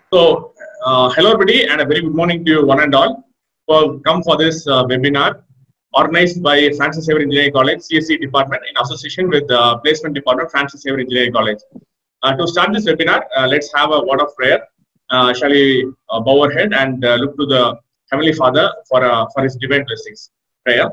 So, hello everybody, and a very good morning to you one and all for come for this webinar organized by Francis Xavier Engineering College, CSE Department, in association with the Placement Department, Francis Xavier Engineering College. To start this webinar, let's have a word of prayer. Shall we bow our head and look to the Heavenly Father for His divine blessings? Prayer.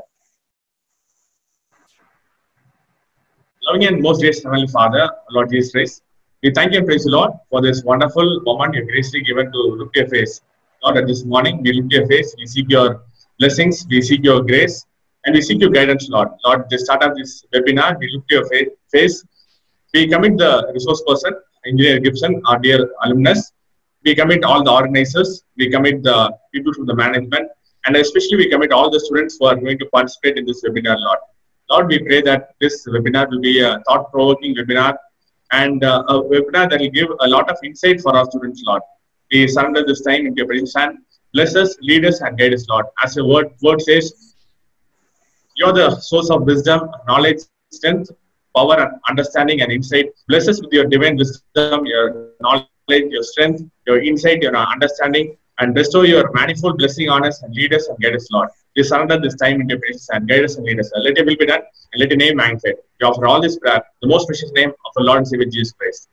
Loving and most gracious Heavenly Father, Lord Jesus Christ, we thank you and praise the Lord for this wonderful moment you graciously given to look to your face. Lord, at this morning, we look to your face, we seek your blessings, we seek your grace, and we seek your guidance, Lord. Lord, at the start of this webinar, we look to your face. We commit the resource person, Engineer Gibson, our dear alumnus. We commit all the organizers, we commit the people from the management, and especially we commit all the students who are going to participate in this webinar, Lord. Lord, we pray that this webinar will be a thought-provoking webinar and a webinar that will give a lot of insight for our students, Lord. We surrender this time into your presence and bless us, lead us, and guide us, Lord. As your word says, you're the source of wisdom, knowledge, strength, power, and understanding and insight. Bless us with your divine wisdom, your knowledge, your strength, your insight, your understanding, and bestow your manifold blessing on us and lead us and guide us, Lord. We surrender this time into your presence and guide us and lead us. Let your will be done and let your name magnified. We offer all this prayer, the most precious name of the Lord and Savior Jesus Christ.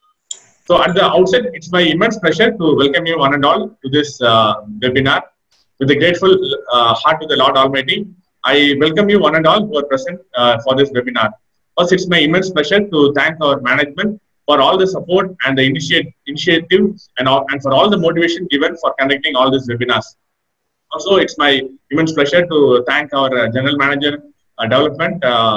So at the outset, it's my immense pleasure to welcome you one and all to this webinar. With a grateful heart to the Lord Almighty, I welcome you one and all who are present for this webinar. First, it's my immense pleasure to thank our management for all the support and the initiative and for all the motivation given for conducting all these webinars. Also, it's my immense pleasure to thank our General Manager Development,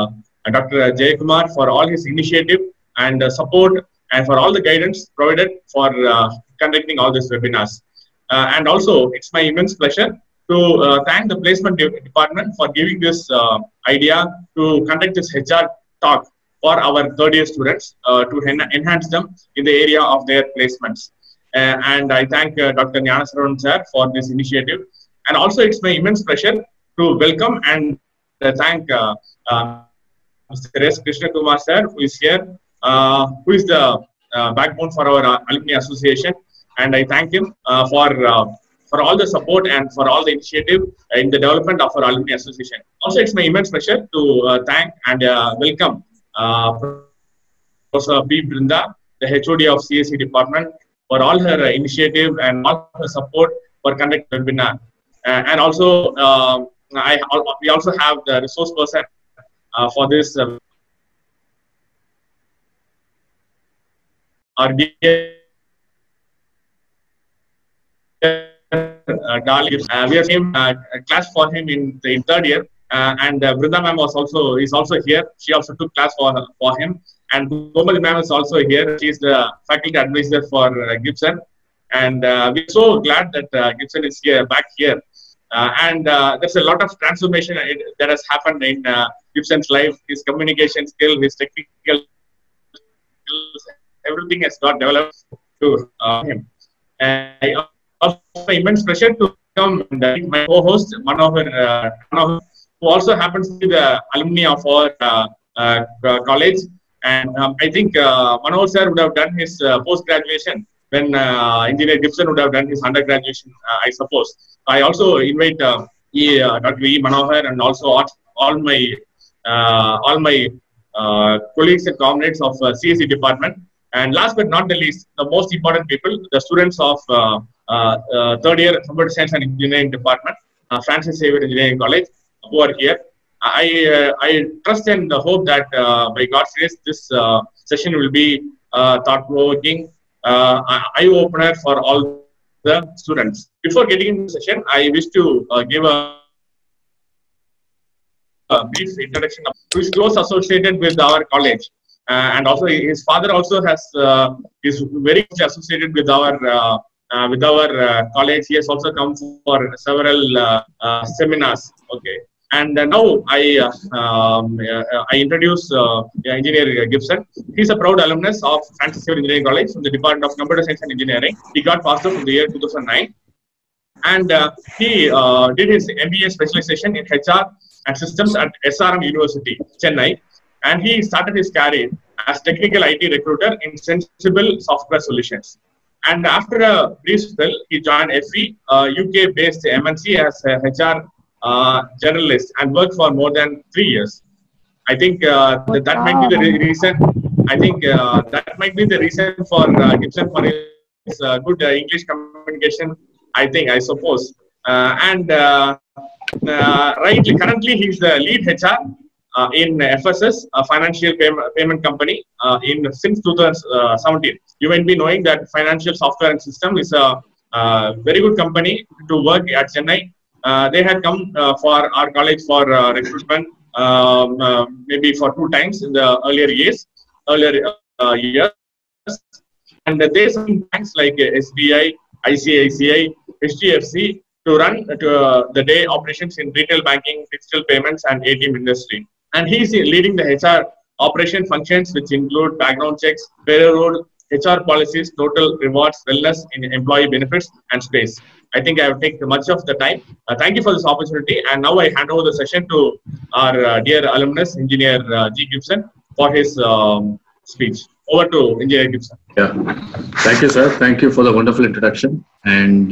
Dr. Jayakumar, for all his initiative and support and for all the guidance provided for conducting all these webinars. And also, it's my immense pleasure to thank the Placement Department for giving this idea to conduct this HR talk for our third-year students to enhance them in the area of their placements. And I thank Dr. Nyanasaravan sir for this initiative. And also, it's my immense pleasure to welcome and thank Mr. S. Krishna Kumar sir, who is here, who is the backbone for our Alumni Association. And I thank him for all the support and for all the initiative in the development of our Alumni Association. Also, it's my immense pleasure to thank and welcome Professor P. Brinda, the HOD of CSE Department, for all her initiative and all her support for conducting the webinar. And also, we also have the resource person for this. Our dear darling, we have same class for him in third year, and Brinda ma'am is also here. She also took class for him, and Komal ma'am is also here. She is the faculty advisor for Gibson, and we're so glad that Gibson is back here. And there's a lot of transformation that has happened in Gibson's life. His communication skill, his technical skills, everything has got developed to him. And I also have immense pleasure to come and meet my co-host Manohar, who also happens to be the alumni of our college. And I think Manohar sir would have done his post-graduation when Engineer Gibson would have done his undergraduation, I suppose. I also invite Dr. E. Manohar and also all my colleagues and comrades of CSE Department. And last but not the least, the most important people, the students of third year Computer Science and Engineering Department, Francis Xavier Engineering College, who are here. I trust and hope that by God's grace, this session will be thought-provoking, eye-opener for all the students. Before getting into the session, I wish to give a brief introduction of who is close associated with our college. And also, his father also is very much associated with our college. He has also come for several seminars. Okay, and now I introduce Engineer Gibson. He's a proud alumnus of Francis Xavier Engineering College from the Department of Computer Science and Engineering. He got passed out from the year 2009, and he did his MBA specialization in HR and Systems at SRM University, Chennai. And he started his career as technical IT recruiter in Sensible Software Solutions. And after a brief spell, he joined FE, UK-based MNC as a HR journalist and worked for more than 3 years. I think that might be the reason. I think that might be the reason for Gibson for his good English communication. I suppose. Rightly, currently he's the lead HR in FSS, a financial payment company, since 2017. You might be knowing that financial software and system is a very good company to work at Chennai. They had come for our college for recruitment, maybe for 2 times in the earlier years, and they some banks like SBI, ICICI, HDFC to run the day operations in retail banking, digital payments, and ATM industry. And he's leading the HR operation functions, which include background checks, payroll, HR policies, total rewards, wellness, in employee benefits, and space. I think I have taken much of the time. Thank you for this opportunity. And now I hand over the session to our dear alumnus, Engineer G. Gibson, for his speech. Over to Engineer Gibson. Yeah, thank you, sir. Thank you for the wonderful introduction. And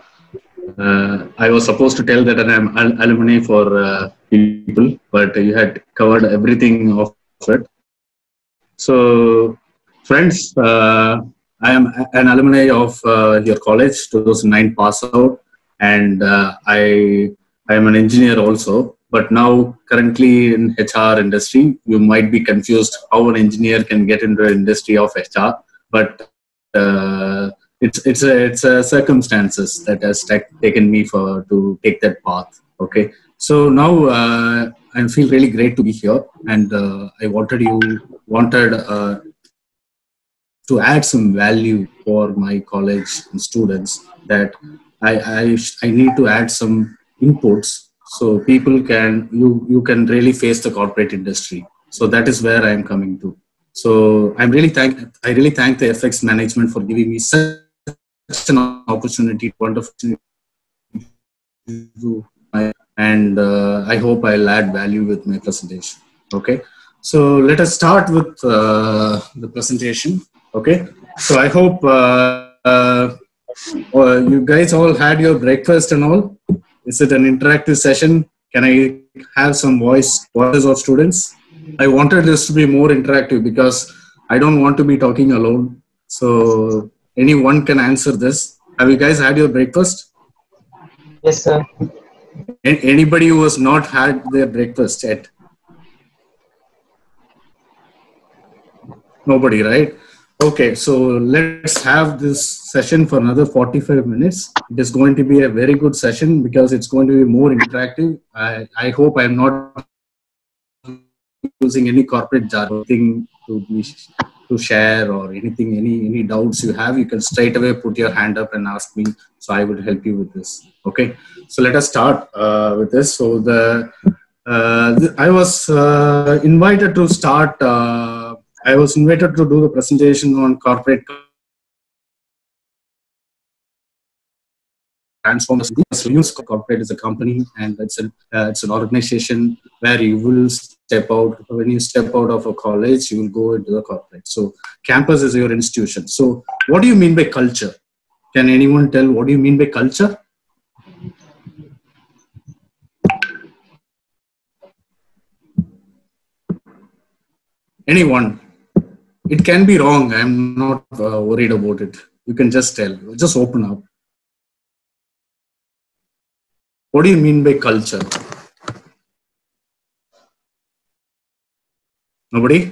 I was supposed to tell that I'm an alumni for people, but you had covered everything of it. So, friends, I am an alumni of your college, 2009 pass out, and I am an engineer also. But now, currently in HR industry, you might be confused how an engineer can get into the industry of HR. But it's a circumstances that has taken me to take that path. Okay, so now I feel really great to be here, and I wanted to add some value for my college and students, that I need to add some inputs so people can you can really face the corporate industry. So that is where I am coming to. So I really thank the FX management for giving me such an opportunity, wonderful and I hope I'll add value with my presentation. Okay, so let us start with the presentation. Okay, so I hope you guys all had your breakfast and all. Is it an interactive session? Can I have some voices of students? I wanted this to be more interactive because I don't want to be talking alone. So anyone can answer this. Have you guys had your breakfast? Yes, sir. Anybody who has not had their breakfast yet? Nobody, right? Okay, so let's have this session for another 45 minutes. It is going to be a very good session because it's going to be more interactive. I hope I'm not using any corporate jargon to share or anything, any doubts you have, you can straight away put your hand up and ask me. So I would help you with this. Okay, so let us start with this. So I was invited to start. I was invited to do the presentation on corporate transformation. Corporate is a company, and it's an organization where you will step out. When you step out of a college, you will go into the corporate. So campus is your institution. So what do you mean by culture? Can anyone tell what do you mean by culture? Anyone? It can be wrong. I'm not worried about it. You can just tell. Just open up. What do you mean by culture? Nobody?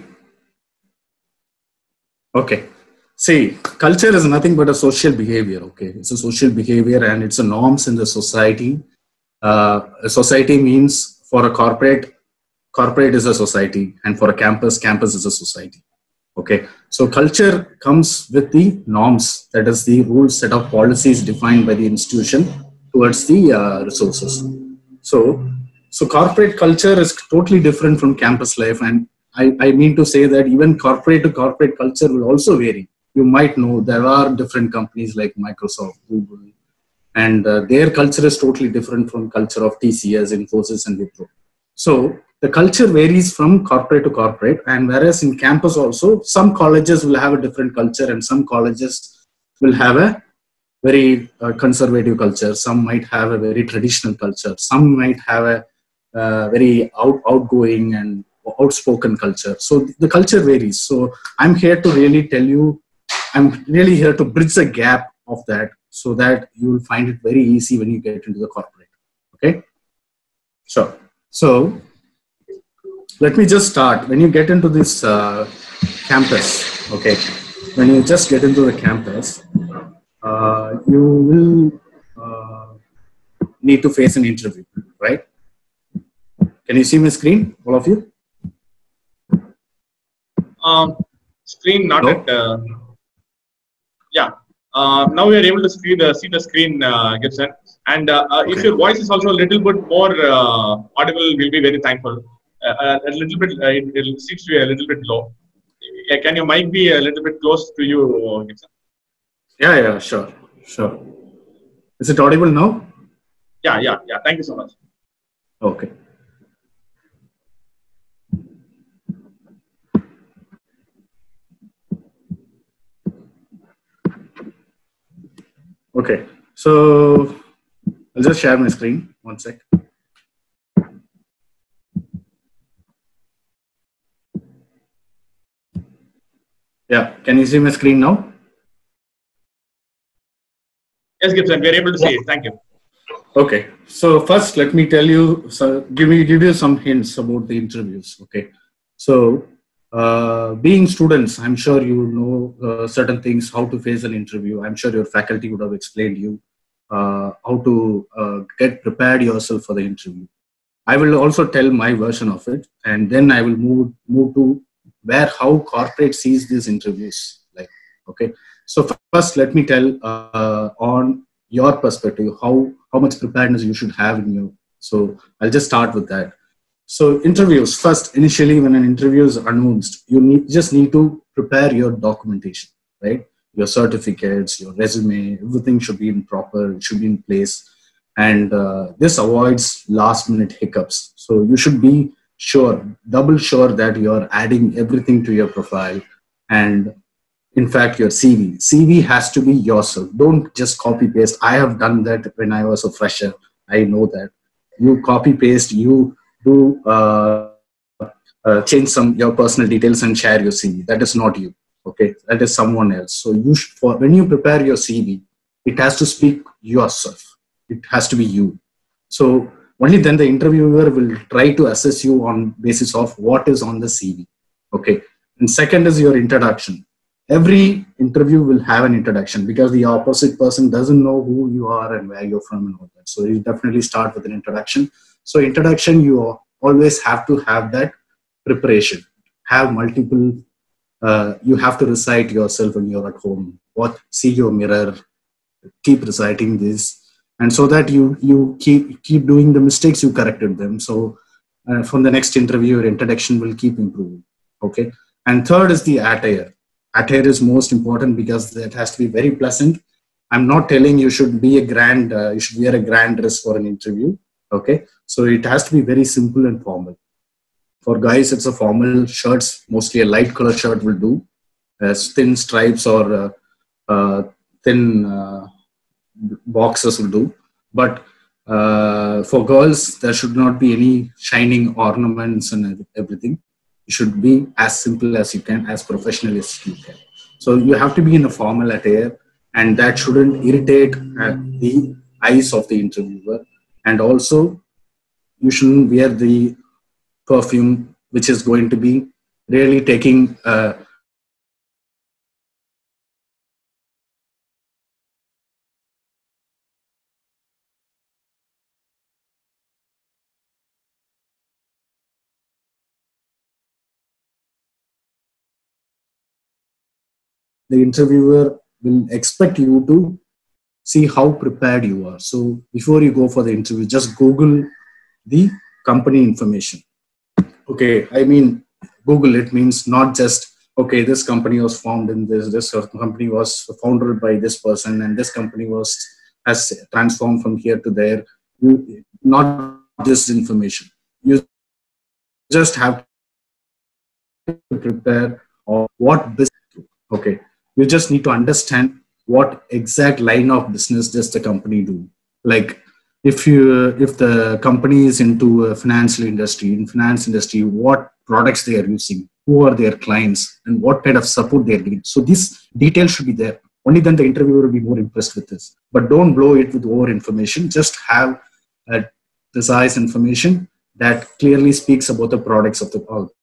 Okay. See, culture is nothing but a social behavior. Okay, it's a social behavior and it's a norms in the society. A society means for a corporate is a society, and for a campus is a society. Okay, so culture comes with the norms, that is the rules, set of policies defined by the institution towards the resources. So corporate culture is totally different from campus life, and I mean to say that even corporate to corporate culture will also vary. You might know there are different companies like Microsoft, Google, and their culture is totally different from culture of TCS, Infosys, and Wipro. So the culture varies from corporate to corporate, and whereas in campus also, some colleges will have a different culture and some colleges will have a very conservative culture. Some might have a very traditional culture. Some might have a very outgoing and outspoken culture. So the culture varies. So I'm here to really tell you, I'm really here to bridge the gap of that so that you will find it very easy when you get into the corporate. Okay? Sure. So let me just start. When you get into this campus, okay, when you just get into the campus, you will need to face an interview, right? Can you see my screen, all of you? Screen not Hello? at. Yeah. Now we are able to see the screen, Gibson. And if your voice is also a little bit more audible, we'll be very thankful. A little bit, it seems to be a little bit low. Can your mic be a little bit close to you, Gibson? Yeah, sure. Is it audible now? Yeah. Thank you so much. Okay. Okay, so I'll just share my screen. One sec. Yeah, can you see my screen now? Yes, Gibson, we are able to see it. Thank you. Okay, so first let me tell you, give you some hints about the interviews. Okay, so being students, I'm sure you know certain things, how to face an interview. I'm sure your faculty would have explained you how to get prepared yourself for the interview. I will also tell my version of it, and then I will move to how corporate sees these interviews. Like, okay, so first let me tell on your perspective how much preparedness you should have in you. So I'll just start with that. So interviews first. Initially, when an interview is announced, you just need to prepare your documentation, right? Your certificates, your resume, everything should be in proper. It should be in place, and this avoids last minute hiccups. So you should be double sure that you're adding everything to your profile, and in fact your cv has to be yourself. Don't just copy paste. I have done that when I was a fresher. I know that you copy paste, you do change your personal details and share your cv. That is not you. Okay, that is someone else. So when you prepare your cv, it has to speak yourself. It has to be you. So only then the interviewer will try to assess you on basis of what is on the cv. Okay, and second is your introduction. Every interview will have an introduction because the opposite person doesn't know who you are and where you're from and all that. So you definitely start with an introduction. So introduction, you always have to have that preparation. Have multiple, you have to recite yourself when you're at home. See your mirror, keep reciting this. And so that you keep doing the mistakes, you corrected them. So from the next interview, your introduction will keep improving. Okay. And third is the attire. Attire is most important because it has to be very pleasant. I'm not telling you should be you should wear a grand dress for an interview. Okay. So it has to be very simple and formal. For guys, it's a formal shirts. Mostly a light color shirt will do. Thin stripes or thin boxes will do. But for girls, there should not be any shining ornaments and everything. It should be as simple as you can, as professional as you can. So you have to be in a formal attire, and that shouldn't irritate the eyes of the interviewer. And also, you shouldn't wear the perfume which is going to be really taking the interviewer will expect you to see how prepared you are. So before you go for the interview, just Google the company information. Okay, I mean, Google it means not just, okay, this company was formed in this company was founded by this person, and this company has transformed from here to there. Not this information. You just have to prepare or what business. Okay, you just need to understand what exact line of business does the company do. Like if the company is into a financial industry, in finance industry, what products they are using, who are their clients, and what kind of support they are giving. So this detail should be there. Only then the interviewer will be more impressed with this. But don't blow it with over information. Just have a precise information that clearly speaks about the products of the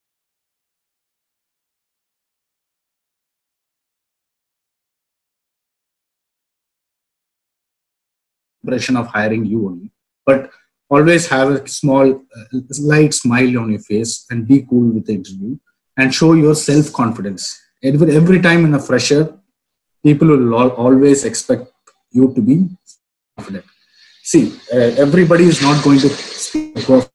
impression of hiring you only. But always have a small, slight smile on your face and be cool with the interview and show your self-confidence. Every time in a fresher, people will always expect you to be confident. See, everybody is not going to speak perfect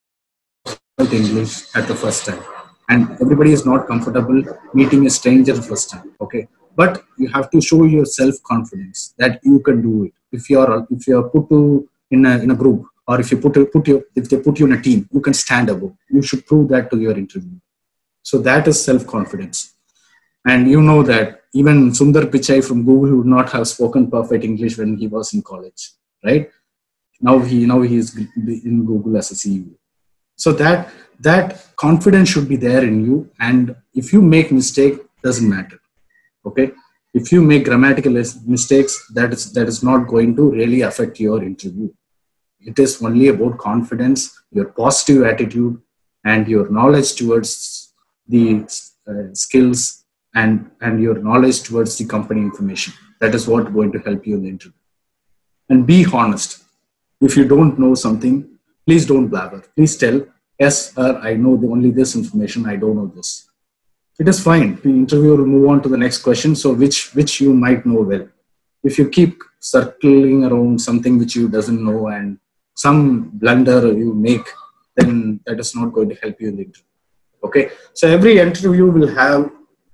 English at the first time, and everybody is not comfortable meeting a stranger first time. Okay, but you have to show your self-confidence that you can do it. If you are put in a group, or if they put you in a team, you can stand above. You should prove that to your interview. So that is self-confidence. And you know that even Sundar Pichai from Google would not have spoken perfect English when he was in college, right? Now he is in Google as a CEO. So that confidence should be there in you. And if you make mistake, doesn't matter. Okay. If you make grammatical mistakes, that is not going to really affect your interview. It is only about confidence, your positive attitude, and your knowledge towards the skills and your knowledge towards the company information. That is what going to help you in the interview. And be honest. If you don't know something, please don't blabber. Please tell, yes, sir, I know only this information. I don't know this. It is fine. The interviewer will move on to the next question. So which you might know well. If you keep circling around something which you doesn't know and some blunder you make, then that is not going to help you in the interview. Okay. So every interview will have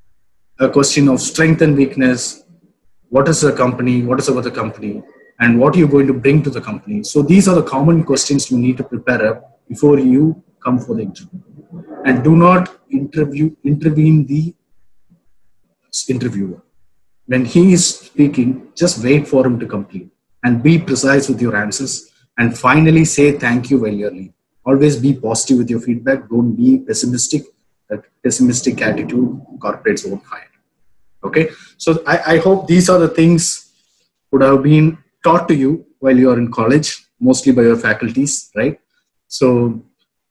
a question of strength and weakness. What is the company? What is about the company? And what are you going to bring to the company? So these are the common questions you need to prepare up before you come for the interview. And do not intervene the interviewer. When he is speaking, just wait for him to complete and be precise with your answers. And finally, say thank you while you're leaving. Always be positive with your feedback. Don't be pessimistic. That pessimistic attitude, corporates won't hire. Okay. So I hope these are the things would have been taught to you while you are in college, mostly by your faculties, right? So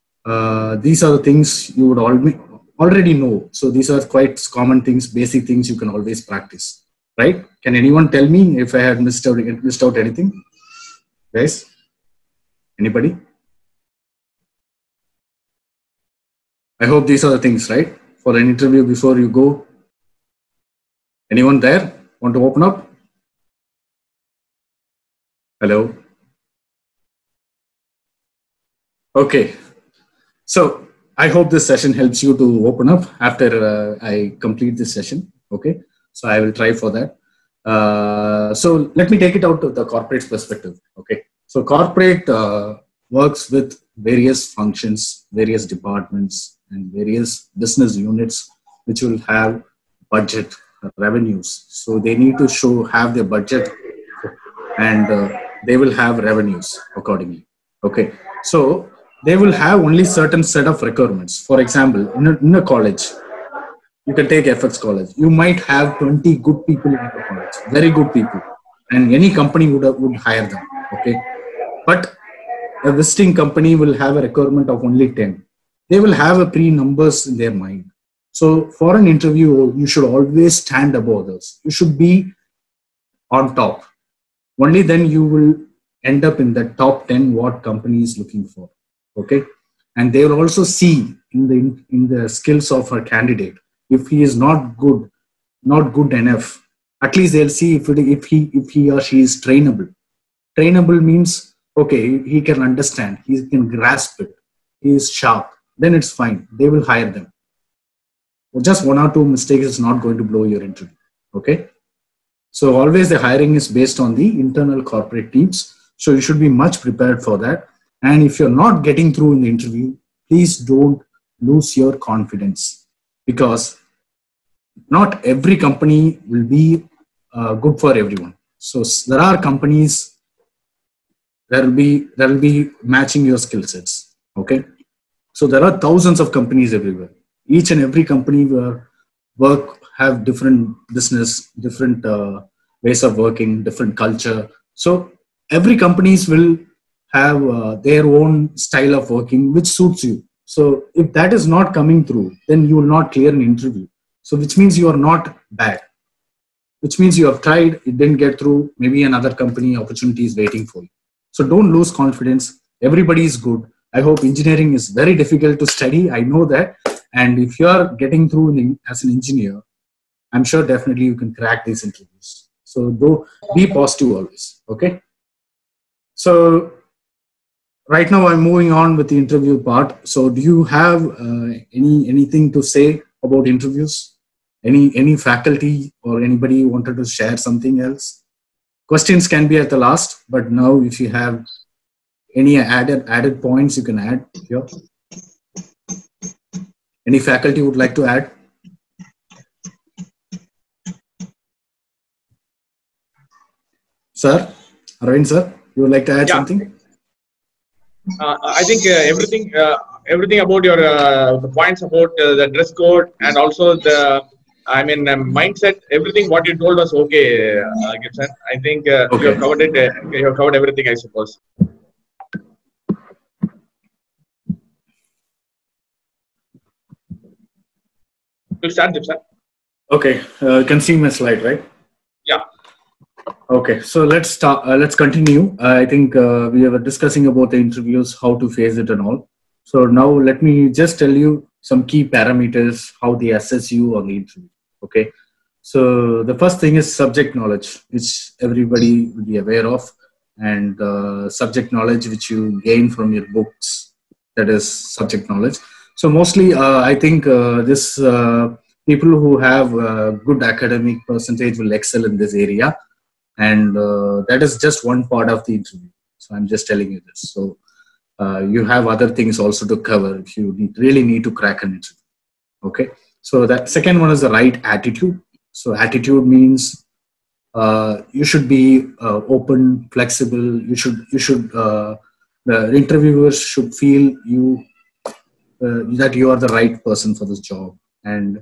these are the things you would already know. So these are quite common things, basic things you can always practice, right? Can anyone tell me if I had missed out anything? Guys? Anybody? I hope these are the things, right? For an interview before you go. Anyone there? Want to open up? Hello? Okay. So I hope this session helps you to open up after I complete this session. Okay. So I will try for that. So let me take it out to the corporate perspective. Okay. So corporate works with various functions, various departments, and various business units, which will have budget, revenues. So they need to have their budget, and they will have revenues accordingly. Okay. So they will have only certain set of requirements. For example, in a college, you can take FX college. You might have 20 good people in the college, very good people, and any company would hire them. Okay. But a visiting company will have a requirement of only 10. They will have a pre-numbers in their mind. So for an interview, you should always stand above others. You should be on top. Only then you will end up in the top 10 what company is looking for. Okay. And they will also see in the skills of a candidate. If he is not good enough, at least they'll see if he or she is trainable. Trainable means, okay, he can understand, he can grasp it, he is sharp, then it's fine. They will hire them. Just one or two mistakes is not going to blow your interview. Okay. So always the hiring is based on the internal corporate teams. So you should be much prepared for that. And if you're not getting through in the interview, please don't lose your confidence, because not every company will be good for everyone. So there are companies that will be matching your skill sets. Okay, so there are thousands of companies everywhere. Each and every company where work have different business, different ways of working, different culture. So every companies will have their own style of working which suits you. So if that is not coming through, then you will not clear an interview. So which means you are not bad. Which means you have tried, it didn't get through. Maybe another company opportunity is waiting for you. So don't lose confidence. Everybody is good. I hope engineering is very difficult to study. I know that. And if you are getting through as an engineer, I'm sure definitely you can crack these interviews. So be positive always. Okay. So right now I'm moving on with the interview part. So do you have anything to say about interviews? Any faculty or anybody wanted to share something else? Questions can be at the last, but now if you have any added points, you can add here. Any faculty would like to add? Sir, Arvind sir, you would like to add something? I think everything about your the points about the dress code and also the mindset, everything what you told was okay, Gibson. I think Okay. you have covered it. You have covered everything, I suppose. We'll start, Gibson. Okay, you can see my slide, right? Yeah. Okay, so let's start. Let's continue. I think we were discussing about the interviews, how to face it and all. So now let me just tell you some key parameters, how they assess you on the interview. Okay, so the first thing is subject knowledge, which everybody will be aware of, and subject knowledge which you gain from your books, that is subject knowledge. So mostly I think this people who have good academic percentage will excel in this area, and that is just one part of the interview. So I'm just telling you this. So you have other things also to cover if you really need to crack an interview. Okay, so that second one is the right attitude. So attitude means you should be open, flexible. You should the interviewers should feel you that you are the right person for this job, and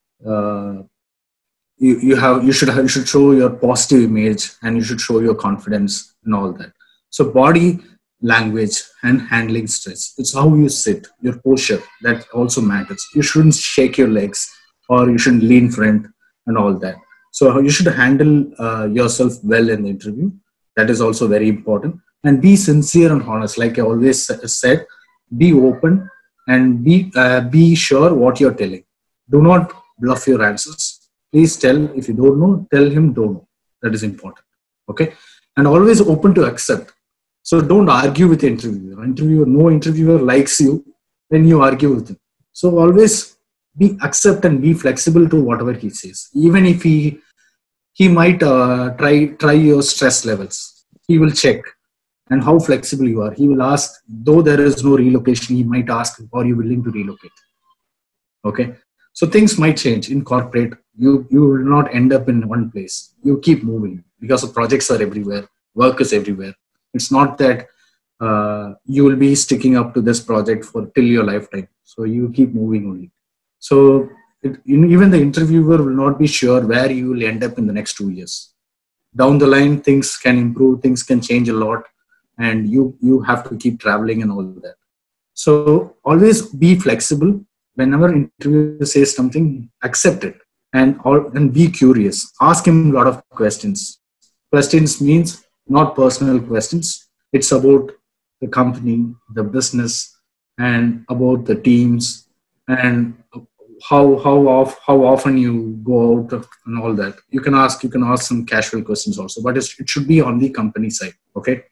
you should show your positive image, and you should show your confidence and all that. So body language and handling stress, it's how you sit, your posture, that also matters. You shouldn't shake your legs, or you shouldn't lean front and all that. So you should handle yourself well in the interview. That is also very important. And be sincere and honest. Like I always said, be open and be sure what you're telling. Do not bluff your answers. Please tell. If you don't know, tell him don't know. That is important. Okay. And always open to accept. So don't argue with the interviewer. No interviewer likes you when you argue with him. So always accept and be flexible to whatever he says. Even if he might try your stress levels. He will check and how flexible you are. He will ask, though there is no relocation, he might ask, are you willing to relocate? Okay. So things might change in corporate. You will not end up in one place. You keep moving because the projects are everywhere. Work is everywhere. It's not that you will be sticking up to this project till your lifetime. So you keep moving only. So even the interviewer will not be sure where you will end up in the next 2 years. Down the line, things can improve, things can change a lot, and you have to keep traveling and all that. So always be flexible. Whenever interviewer says something, accept it and be curious. Ask him a lot of questions. Questions means not personal questions. It's about the company, the business, and about the teams, and how often you go out and all that. You can ask some casual questions also, but it should be on the company side. Okay.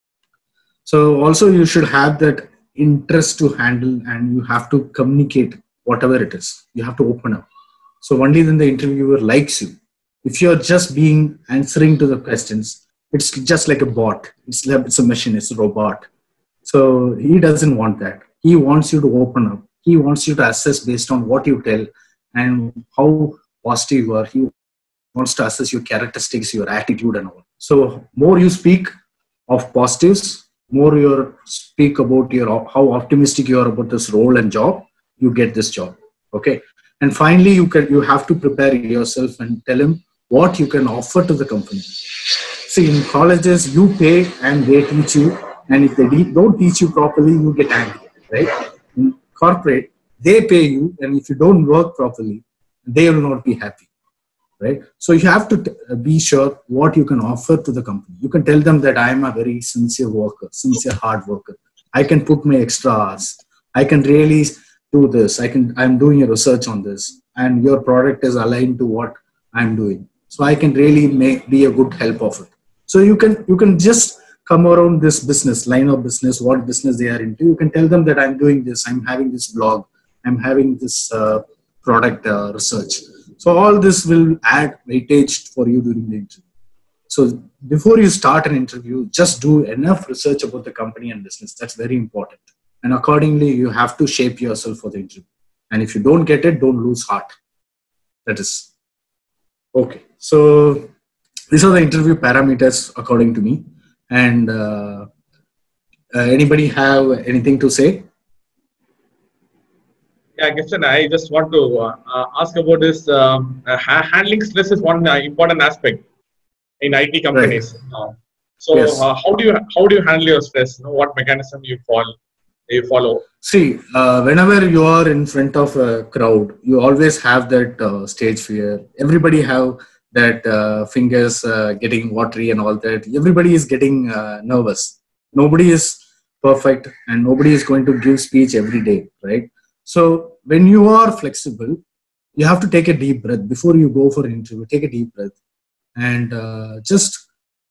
So also you should have that interest to handle, and you have to communicate whatever it is. You have to open up. So only then the interviewer likes you. If you're just answering to the questions, it's just like a bot. It's a machine. It's a robot. So he doesn't want that. He wants you to open up. He wants you to assess based on what you tell and how positive you are. He wants to assess your characteristics, your attitude and all. So more you speak of positives, more you speak about how optimistic you are about this role and job, you get this job. Okay. And finally, you have to prepare yourself and tell him what you can offer to the company. See, in colleges, you pay and they teach you. And if they don't teach you properly, you get angry, right? In corporate, they pay you. And if you don't work properly, they will not be happy, right? So you have to be sure what you can offer to the company. You can tell them that I am a very sincere worker, sincere hard worker. I can put my extra hours. I can really do this. I'm doing a research on this, and your product is aligned to what I'm doing. So I can really be a good help of it. So you can just come around this business, line of business, what business they are into. You can tell them that I'm doing this, I'm having this blog, I'm having this product research. So all this will add weightage for you during the interview. So before you start an interview, just do enough research about the company and business. That's very important. And accordingly, you have to shape yourself for the interview. And if you don't get it, don't lose heart. That is. Okay. So these are the interview parameters according to me. And anybody have anything to say? Yeah, Gibson, I just want to ask about this. Handling stress is one important aspect in IT companies. Right. So yes. How do you handle your stress? What mechanism you follow? See, whenever you are in front of a crowd, you always have that stage fear. Everybody have that fingers getting watery and all that. Everybody is getting nervous. Nobody is perfect, and nobody is going to give speech every day, right? So when you are flexible, you have to take a deep breath before you go for an interview. Take a deep breath and just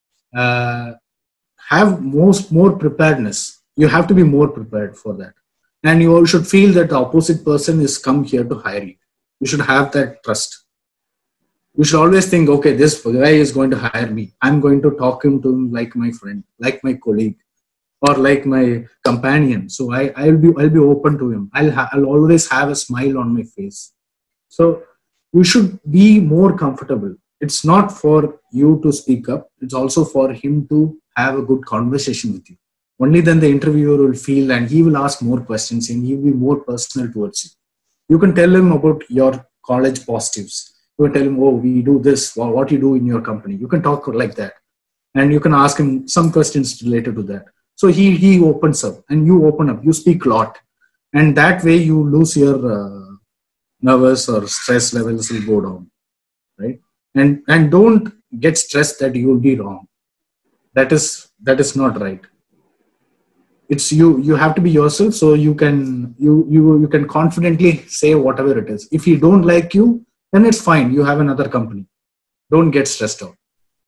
have more preparedness. You have to be more prepared for that. And you all should feel that the opposite person is come here to hire you. You should have that trust. You should always think, okay, this guy is going to hire me. I'm going to talk to him like my friend, like my colleague, or like my companion. So I'll be open to him. I'll always have a smile on my face. So you should be more comfortable. It's not for you to speak up. It's also for him to have a good conversation with you. Only then the interviewer will feel, and he will ask more questions, and he will be more personal towards you. You can tell him about your college positives. You can tell him, oh, we do this, or what you do in your company. You can talk like that. And you can ask him some questions related to that. So he opens up, and you open up. You speak a lot. And that way you lose your nervous or stress levels will go down. Right? And don't get stressed that you will be wrong. That is not right. It's you have to be yourself, so you can confidently say whatever it is. If he don't like you, then it's fine. You have another company. Don't get stressed out.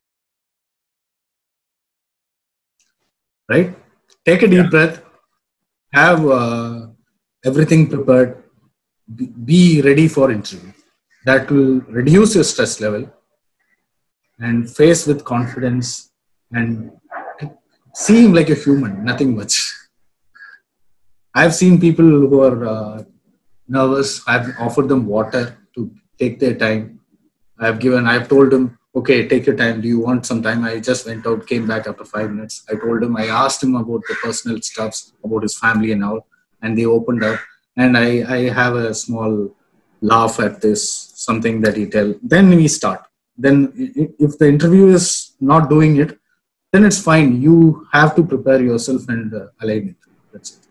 Right? Take a deep breath. Have everything prepared. Be ready for interview. That will reduce your stress level, and face with confidence and seem like a human, nothing much. I've seen people who are nervous. I've offered them water to take their time. I've told them, okay, take your time. Do you want some time? I just went out, came back after 5 minutes. I asked him about the personal stuffs, about his family and all, and they opened up. And I have a small laugh at this, something that he tell. Then we start. Then if the interview is not doing it, then it's fine. You have to prepare yourself and align it. That's it.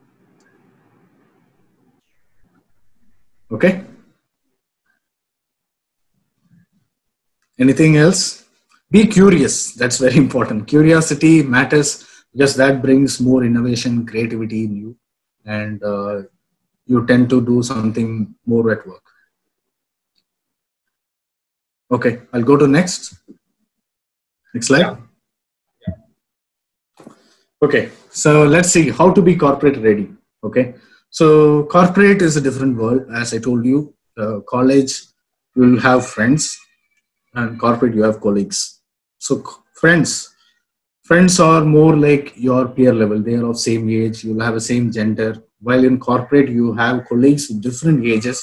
Okay. Anything else? Be curious. That's very important. Curiosity matters because that brings more innovation, creativity in you, and you tend to do something more at work. Okay, I'll go to next. Next slide. Yeah. Okay, so let's see how to be corporate ready. Okay, so corporate is a different world. As I told you, college, you will have friends, and corporate, you have colleagues. So friends are more like your peer level. They are of same age. You'll have the same gender. While in corporate, you have colleagues with different ages,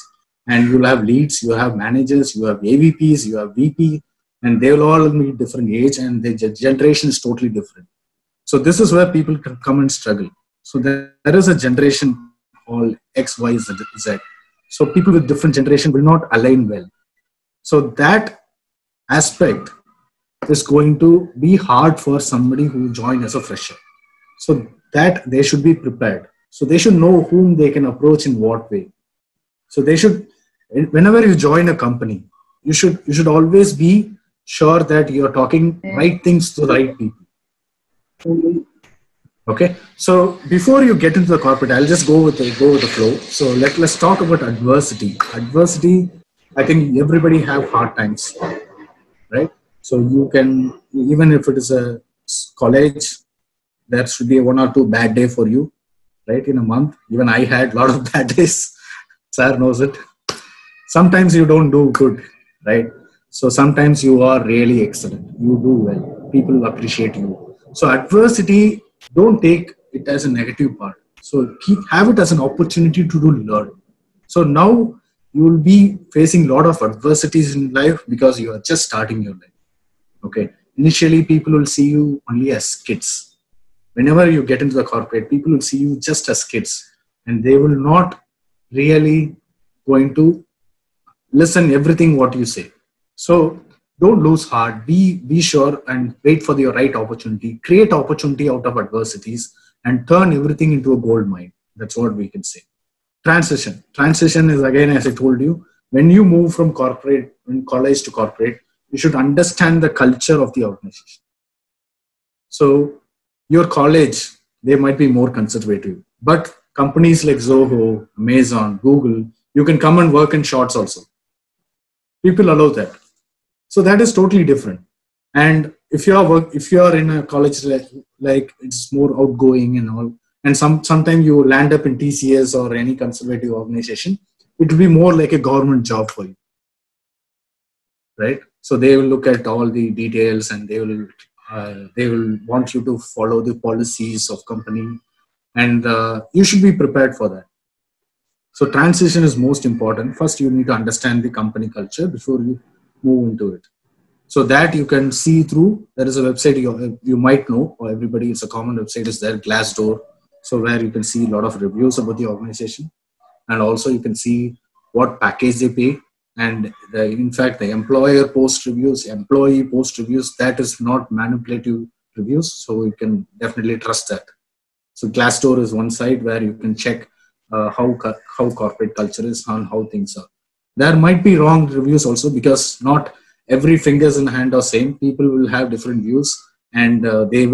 and you'll have leads, you have managers, you have AVPs, you have VP, and they will all be different age, and the generation is totally different. So this is where people can come and struggle. So there is a generation called X, Y, Z. So people with different generation will not align well. So that aspect is going to be hard for somebody who join as a fresher. So that they should be prepared. So they should know whom they can approach in what way. So they should, whenever you join a company, you should always be sure that you're talking right things to the right people. Okay. So before you get into the corporate, I'll just go with the flow. So let's talk about adversity. Adversity, I think everybody have hard times, right? So you can, even if it is a college, there should be 1 or 2 bad days for you, right? In a month. Even I had a lot of bad days. Sir knows it. Sometimes you don't do good, right? So sometimes you are really excellent. You do well. People appreciate you. So adversity, don't take it as a negative part. So have it as an opportunity to learn. So now you will be facing a lot of adversities in life because you are just starting your life. Okay. Initially, people will see you only as kids. Whenever you get into the corporate, people will see you just as kids, and they will not really going to listen everything what you say. So don't lose heart. Be sure and wait for your right opportunity. Create opportunity out of adversities and turn everything into a gold mine. That's what we can say. Transition. Transition is, again, as I told you, when you move from corporate, in college to corporate, you should understand the culture of the organization. So your college, they might be more conservative, but companies like Zoho, Amazon, Google, you can come and work in shorts also. People allow that. So that is totally different. And if you are in a college like it's more outgoing and all, and sometimes you land up in TCS or any conservative organization, it will be more like a government job for you, right? So they will look at all the details, and they will want you to follow the policies of company, and you should be prepared for that. So transition is most important. First, you need to understand the company culture before you move into it. So that you can see through, there is a website you might know, or everybody, it's a common website, is there, Glassdoor. So where you can see a lot of reviews about the organization, and also you can see what package they pay. And in fact, the employer post reviews, employee post reviews, that is not manipulative reviews. So you can definitely trust that. So Glassdoor is one site where you can check how corporate culture is and how things are. There might be wrong reviews also, because not every fingers in hand are same. People will have different views, and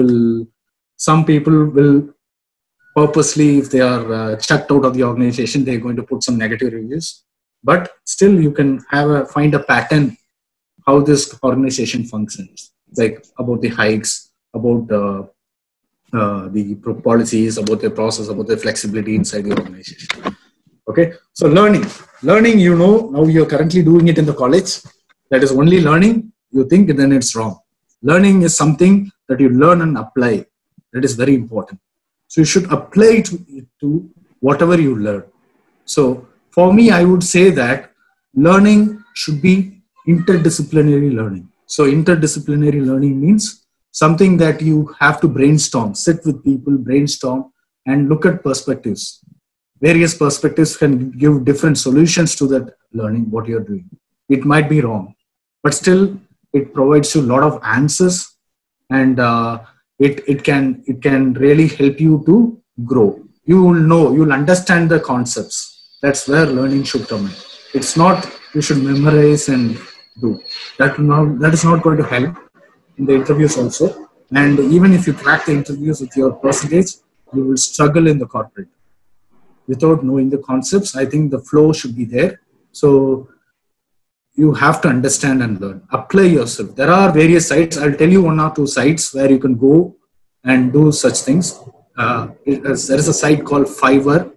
some people will purposely, if they are chucked out of the organization, they're going to put some negative reviews. But still, you can find a pattern how this organization functions, like about the hikes, about the policies, about the process, about the flexibility inside the organization. Okay, so learning, now you're currently doing it in the college. That is only learning. You think then it's wrong. Learning is something that you learn and apply. That is very important. So you should apply to whatever you learn. So for me, I would say that learning should be interdisciplinary learning. So interdisciplinary learning means something that you have to brainstorm, sit with people, brainstorm, and look at perspectives. Various perspectives can give different solutions to that learning, what you're doing. It might be wrong, but still it provides you a lot of answers, and it can really help you to grow. You'll understand the concepts. That's where learning should come in. It's not you should memorize and do. That is not going to help in the interviews also. And even if you crack the interviews with your percentage, you will struggle in the corporate. Without knowing the concepts, I think the flow should be there. So you have to understand and learn. Apply yourself. There are various sites. I'll tell you 1 or 2 sites where you can go and do such things. There is a site called Fiverr,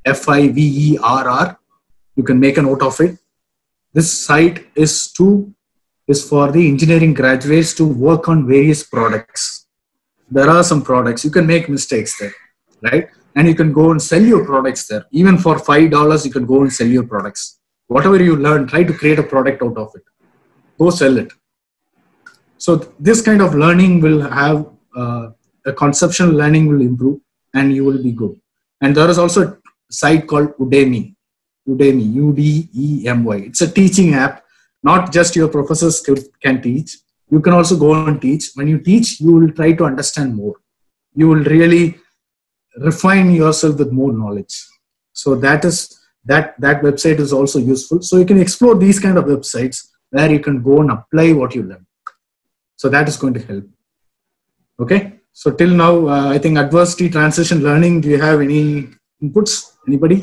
Fiverr. You can make a note of it. This site is for the engineering graduates to work on various products. There are some products. You can make mistakes there, right? And you can go and sell your products there. Even for $5, you can go and sell your products. Whatever you learn, try to create a product out of it. Go sell it. So this kind of learning will have a conceptual learning will improve and you will be good. And there is also a site called Udemy, Udemy. It's a teaching app. Not just your professors can teach. You can also go and teach. When you teach, you will try to understand more. You will really refine yourself with more knowledge. So that website is also useful. So you can explore these kind of websites where you can go and apply what you learn. So that is going to help. Okay. So till now, I think adversity, transition, learning. Do you have any inputs? Anybody?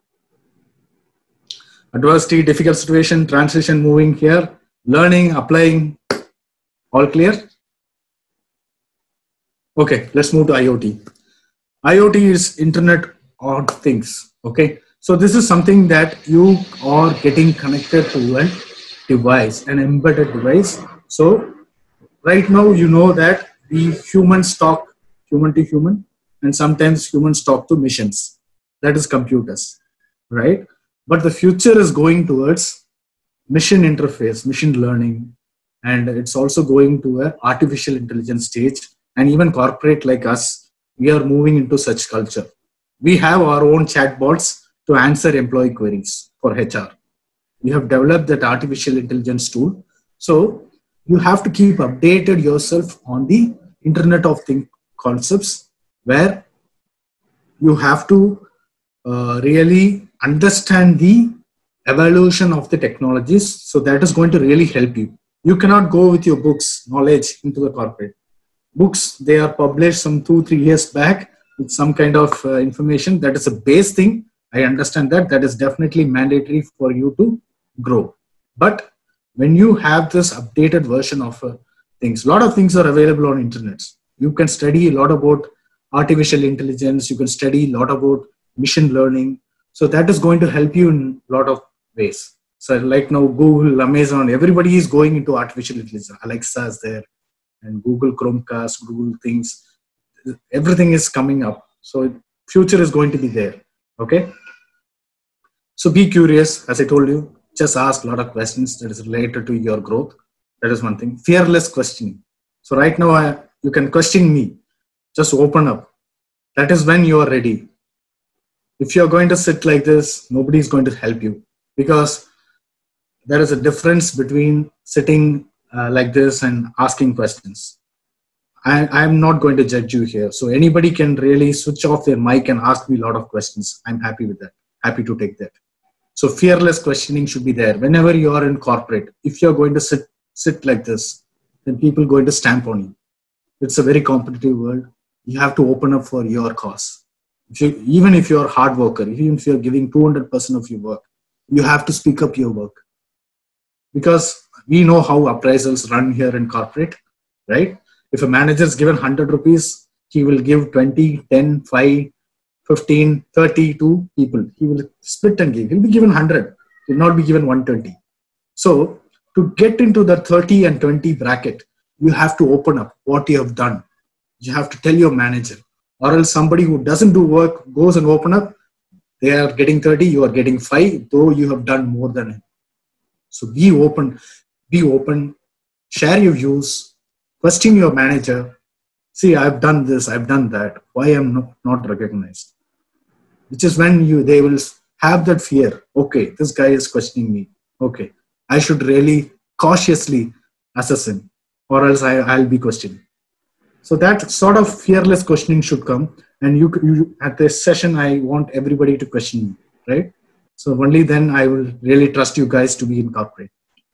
Adversity, difficult situation, transition, moving here, learning, applying. All clear? Okay. Let's move to IoT. IoT is Internet of Things. Okay. So this is something that you are getting connected to a device, an embedded device. So right now, you know that the humans talk human to human, and sometimes humans talk to machines. That is computers, right? But the future is going towards machine interface, machine learning, and it's also going to an artificial intelligence stage. And even corporate like us, we are moving into such culture. We have our own chatbots to answer employee queries for HR. We have developed that artificial intelligence tool. So you have to keep updated yourself on the Internet of Things concepts, where you have to really understand the evolution of the technologies. So that is going to really help you. You cannot go with your books knowledge into the corporate. Books, they are published some 2-3 years back with some kind of information. That is a base thing. I understand that. That is definitely mandatory for you to grow. But when you have this updated version of things, a lot of things are available on internet. You can study a lot about artificial intelligence. You can study a lot about machine learning. So that is going to help you in a lot of ways. So like now Google, Amazon, everybody is going into artificial intelligence. Alexa is there, and Google Chromecast, Google things. Everything is coming up. So future is going to be there. Okay. So be curious. As I told you, just ask a lot of questions that is related to your growth. That is one thing. Fearless questioning. So right now, you can question me. Just open up. That is when you are ready. If you're going to sit like this, nobody is going to help you, because there is a difference between sitting like this and asking questions. I'm not going to judge you here. So anybody can really switch off their mic and ask me a lot of questions. I'm happy with that. Happy to take that. So fearless questioning should be there. Whenever you are in corporate, if you're going to sit like this, then people are going to stamp on you. It's a very competitive world. You have to open up for your cause. Even if you're a hard worker, even if you're giving 200% of your work, you have to speak up your work. Because we know how appraisals run here in corporate, right? If a manager is given 100 rupees, he will give 20, 10, 5, 15, 30 to people. He will split and give. He'll be given 100. He will not be given 120. So to get into the 30 and 20 bracket, you have to open up what you have done. You have to tell your manager. Or else somebody who doesn't do work goes and open up. They are getting 30, you are getting 5, though you have done more than him. So be open, share your views, question your manager. See, I've done this, I've done that. Why am not recognized? Which is when they will have that fear. Okay, this guy is questioning me. Okay, I should really cautiously assess him, or else I'll be questioned. So that sort of fearless questioning should come. And you at this session, I want everybody to question me, right? So only then I will really trust you guys to be in corporate.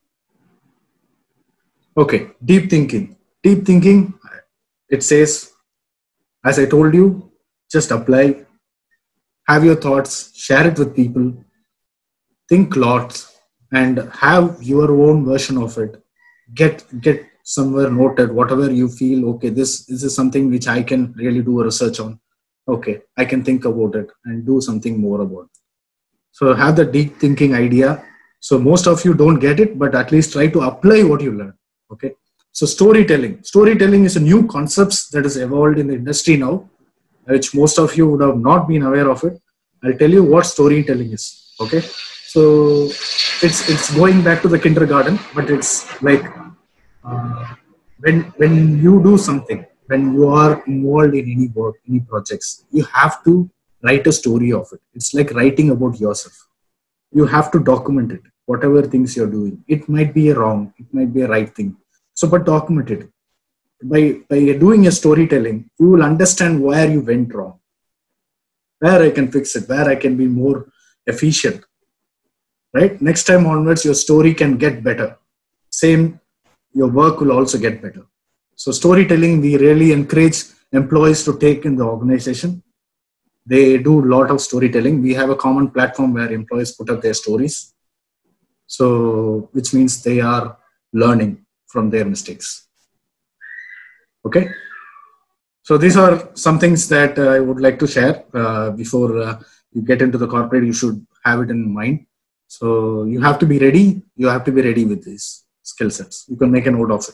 Okay, deep thinking. Deep thinking, it says, as I told you, just apply, have your thoughts, share it with people, think lots, and have your own version of it. Get somewhere noted, whatever you feel, okay, this is something which I can really do a research on. Okay, I can think about it and do something more about it. So have the deep thinking idea. So most of you don't get it, but at least try to apply what you learn. Okay. So storytelling. Storytelling is a new concept that is evolved in the industry now, which most of you would have not been aware of it. I'll tell you what storytelling is. Okay. So it's going back to the kindergarten, but it's like when you do something, when you are involved in any work, any projects, you have to write a story of it. It's like writing about yourself. You have to document it, whatever things you're doing. It might be a wrong, it might be a right thing, so but document it. By doing a storytelling, you will understand where you went wrong, where I can fix it, where I can be more efficient, right? Next time onwards, your story can get better. Same, your work will also get better. So storytelling, we really encourage employees to take in the organization. They do a lot of storytelling. We have a common platform where employees put up their stories. So, which means they are learning from their mistakes. Okay. So these are some things that I would like to share before you get into the corporate. You should have it in mind. So you have to be ready. You have to be ready with these skill sets. You can make a note of it.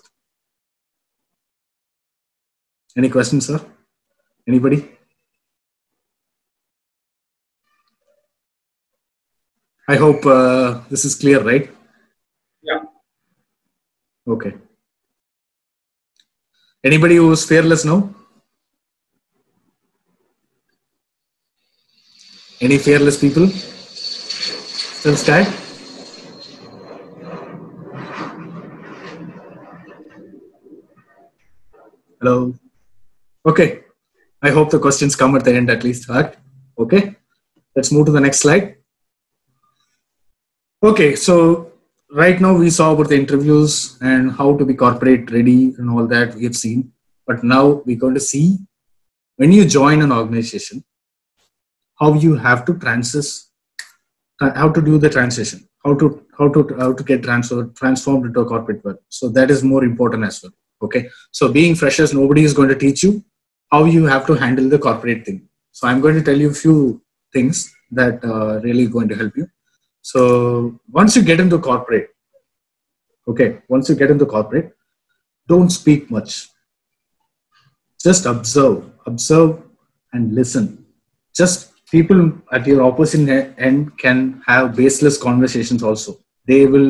Any questions, sir? Anybody? I hope this is clear, right? Yeah. Okay. Anybody who is fearless now? Any fearless people? Still scared? Hello? Okay. I hope the questions come at the end at least. Okay. Let's move to the next slide. Okay. So right now we saw about the interviews and how to be corporate ready and all that we have seen. But now we're going to see when you join an organization, how you have to how to do the transition, how to get transformed into a corporate world. So that is more important as well. Okay. So being freshers, nobody is going to teach you how you have to handle the corporate thing. So I'm going to tell you a few things that are really going to help you. So once you get into corporate, okay, once you get into corporate, don't speak much. Just observe and listen. Just people at your opposite end can have baseless conversations also. They will,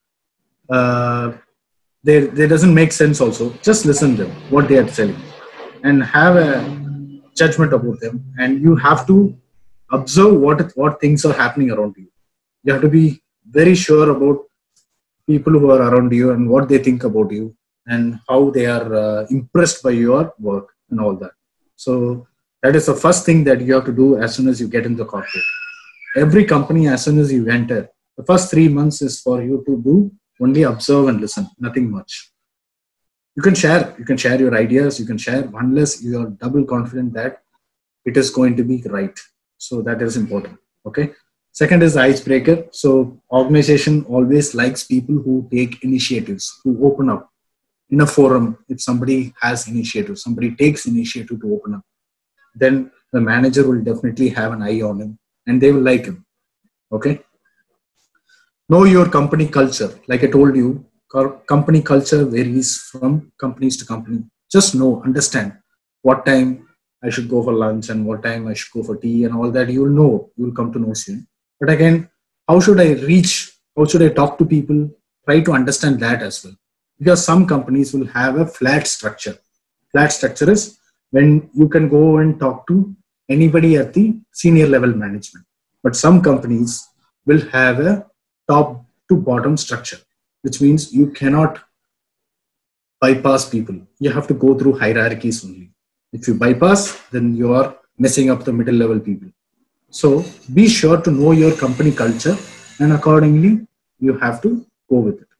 they doesn't make sense also. Just listen to them, what they are telling, and have a judgment about them. And you have to observe what things are happening around you. You have to be very sure about people who are around you and what they think about you and how they are impressed by your work and all that. So that is the first thing that you have to do as soon as you get into corporate. Every company, as soon as you enter, the first 3 months is for you to do only observe and listen, nothing much. You can share your ideas, you can share unless you are double confident that it is going to be right. So that is important. Okay. Second is icebreaker. So organization always likes people who take initiatives, who open up in a forum. If somebody has initiative, somebody takes initiative to open up, then the manager will definitely have an eye on him and they will like him. Okay. Know your company culture. Like I told you, company culture varies from companies to company. Just know, understand what time I should go for lunch and what time I should go for tea and all that. You will know, you will come to know soon. But again, how should I reach? How should I talk to people? Try to understand that as well. Because some companies will have a flat structure. Flat structure is when you can go and talk to anybody at the senior level management. But some companies will have a top to bottom structure, which means you cannot bypass people. You have to go through hierarchies only. If you bypass, then you are messing up the middle level people. So be sure to know your company culture and accordingly you have to go with it.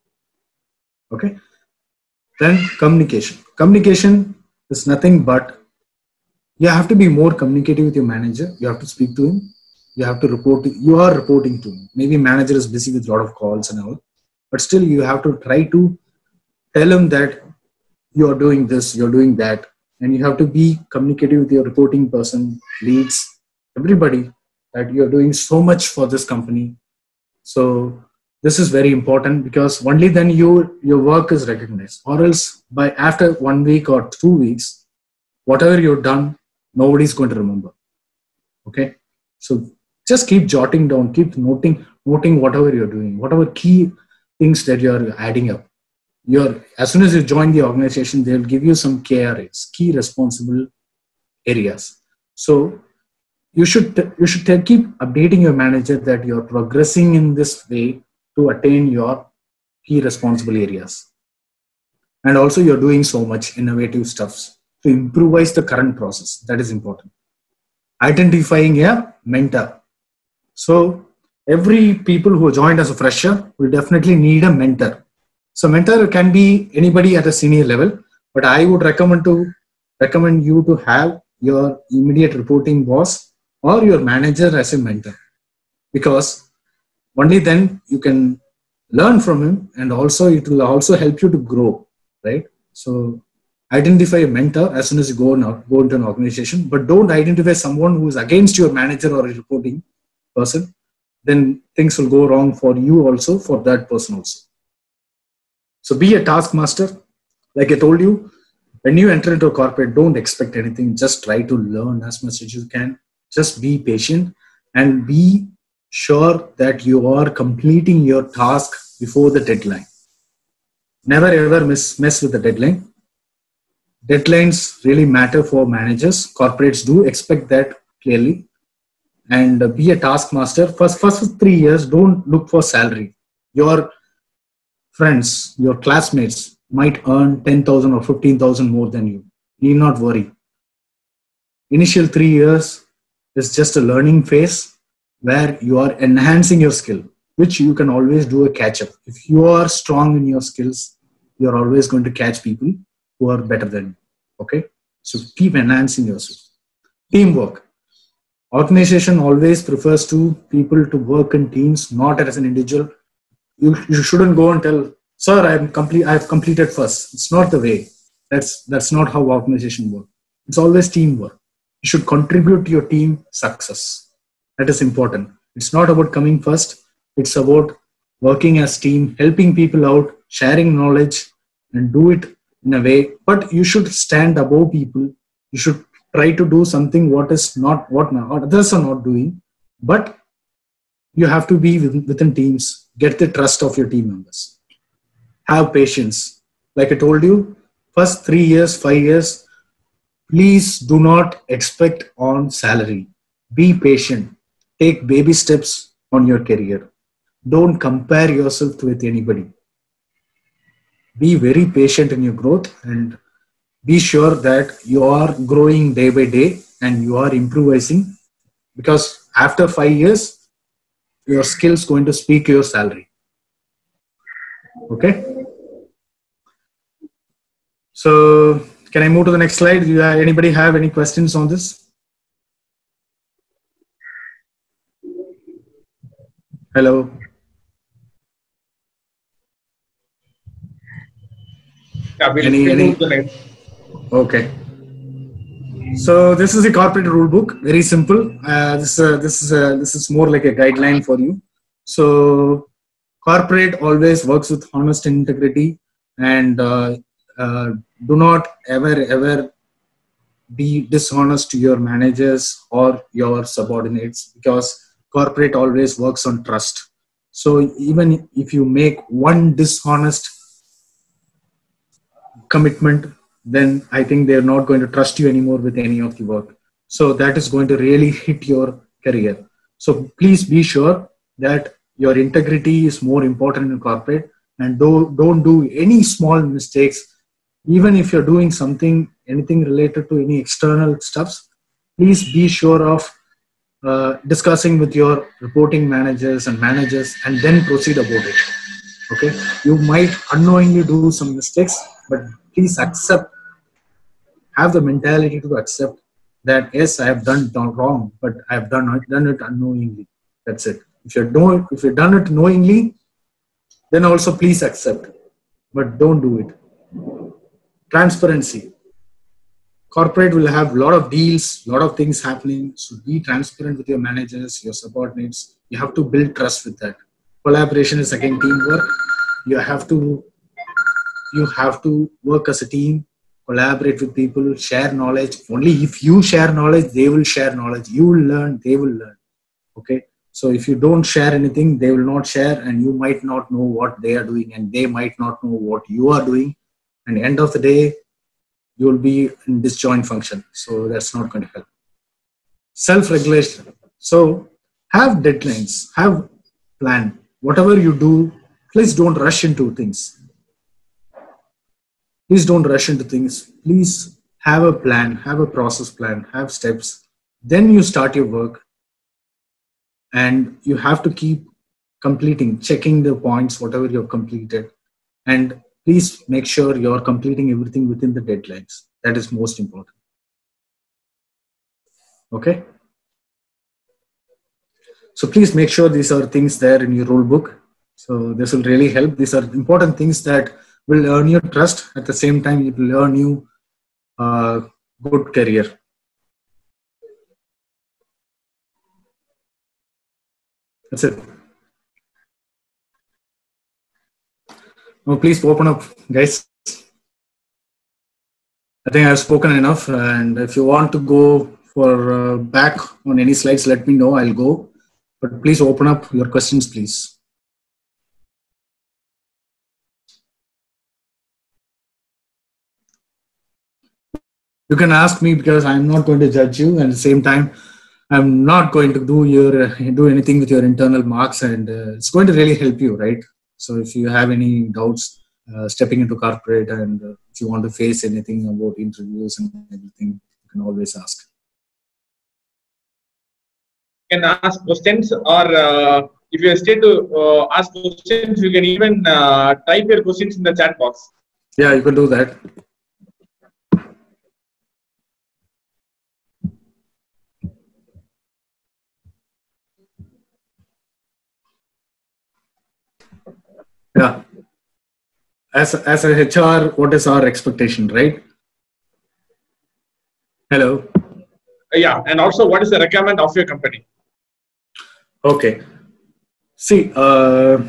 Okay. Then communication. Communication is nothing but you have to be more communicative with your manager. You have to speak to him. You have to report. You are reporting to him. Maybe manager is busy with a lot of calls and all, but still you have to try to tell him that you are doing this, you're doing that, and you have to be communicative with your reporting person, leads, everybody, that you're doing so much for this company. So this is very important because only then your work is recognized, or else by after 1 week or 2 weeks, whatever you've done, nobody's going to remember. Okay. So just keep jotting down, keep noting whatever you're doing, whatever key things that you're adding up. As soon as you join the organization, they'll give you some KRAs, key responsible areas. So you should keep updating your manager that you're progressing in this way to attain your key responsible areas. And also you're doing so much innovative stuffs to improvise the current process. That is important. Identifying a mentor. So every people who joined as a fresher will definitely need a mentor. So mentor can be anybody at a senior level, but I would recommend you to have your immediate reporting boss or your manager as a mentor, because only then you can learn from him, and also it will also help you to grow, right? So identify a mentor as soon as you go into an organization, but don't identify someone who is against your manager or a reporting person. Then things will go wrong for you also, for that person also. So be a taskmaster. Like I told you, when you enter into a corporate, don't expect anything. Just try to learn as much as you can. Just be patient and be sure that you are completing your task before the deadline. Never ever mess with the deadline. Deadlines really matter for managers. Corporates do expect that clearly. And be a taskmaster. First 3 years, don't look for salary. Your friends, your classmates might earn 10,000 or 15,000 more than you. Need not worry. Initial 3 years is just a learning phase where you are enhancing your skill, which you can always do a catch up. If you are strong in your skills, you're always going to catch people who are better than you. Okay? So keep enhancing yourself. Teamwork. Organization always prefers people to work in teams, not as an individual. You shouldn't go and tell, sir, I have completed first. It's not the way. That's not how organization works. It's always teamwork. You should contribute to your team success. That is important. It's not about coming first. It's about working as team, helping people out, sharing knowledge, and do it in a way. But you should stand above people. You should try to do something what others are not doing. But you have to be within teams. Get the trust of your team members. Have patience. Like I told you, first 3 years, 5 years, please do not expect on salary. Be patient. Take baby steps on your career. Don't compare yourself with anybody. Be very patient in your growth and be sure that you are growing day by day and you are improvising, because after 5 years, your skills going to speak your salary. Okay. So can I move to the next slide? Anybody have any questions on this? Hello. Yeah, we'll move to the next. Okay. So this is a corporate rule book. Very simple. This is more like a guideline for you. So corporate always works with honest integrity, and do not ever be dishonest to your managers or your subordinates, because corporate always works on trust. So even if you make one dishonest commitment, then I think they're not going to trust you anymore with any of the work. So that is going to really hit your career. So please be sure that your integrity is more important in corporate, and don't do any small mistakes. Even if you're doing anything related to any external stuffs, please be sure of discussing with your reporting managers and then proceed about it. Okay, you might unknowingly do some mistakes, but please have the mentality to accept that yes, I have done wrong, but I have done it unknowingly. That's it. If you've done it knowingly, then also please accept, but don't do it. Transparency. Corporate will have a lot of deals, a lot of things happening. So be transparent with your managers, your subordinates. You have to build trust with that. Collaboration is again teamwork. You have to work as a team, collaborate with people, share knowledge. Only if you share knowledge, they will share knowledge. You will learn, they will learn. Okay. So if you don't share anything, they will not share, and you might not know what they are doing, and they might not know what you are doing. And at the end of the day, you will be in disjoint function. So that's not going to help. Self-regulation. So have deadlines, have plan. Whatever you do, please don't rush into things. Please don't rush into things. Please have a plan, have a process plan, have steps. Then you start your work, and you have to keep completing, checking the points, whatever you've completed. And please make sure you're completing everything within the deadlines. That is most important. Okay. So please make sure these are things there in your rule book. So this will really help. These are important things that will earn you trust. At the same time, it will earn you a good career. That's it. Now, please open up, guys. I think I've spoken enough. And if you want to go for back on any slides, let me know. I'll go. But please open up your questions, please. You can ask me, because I'm not going to judge you. And at the same time, I'm not going to do anything with your internal marks, and it's going to really help you, right? So if you have any doubts stepping into corporate, and if you want to face anything about interviews and everything, you can always ask. You can ask questions, or if you stay to ask questions, you can even type your questions in the chat box. Yeah, you can do that. Yeah. As a HR, what is our expectation, right? Hello. Yeah, and also, what is the requirement of your company? Okay. See, I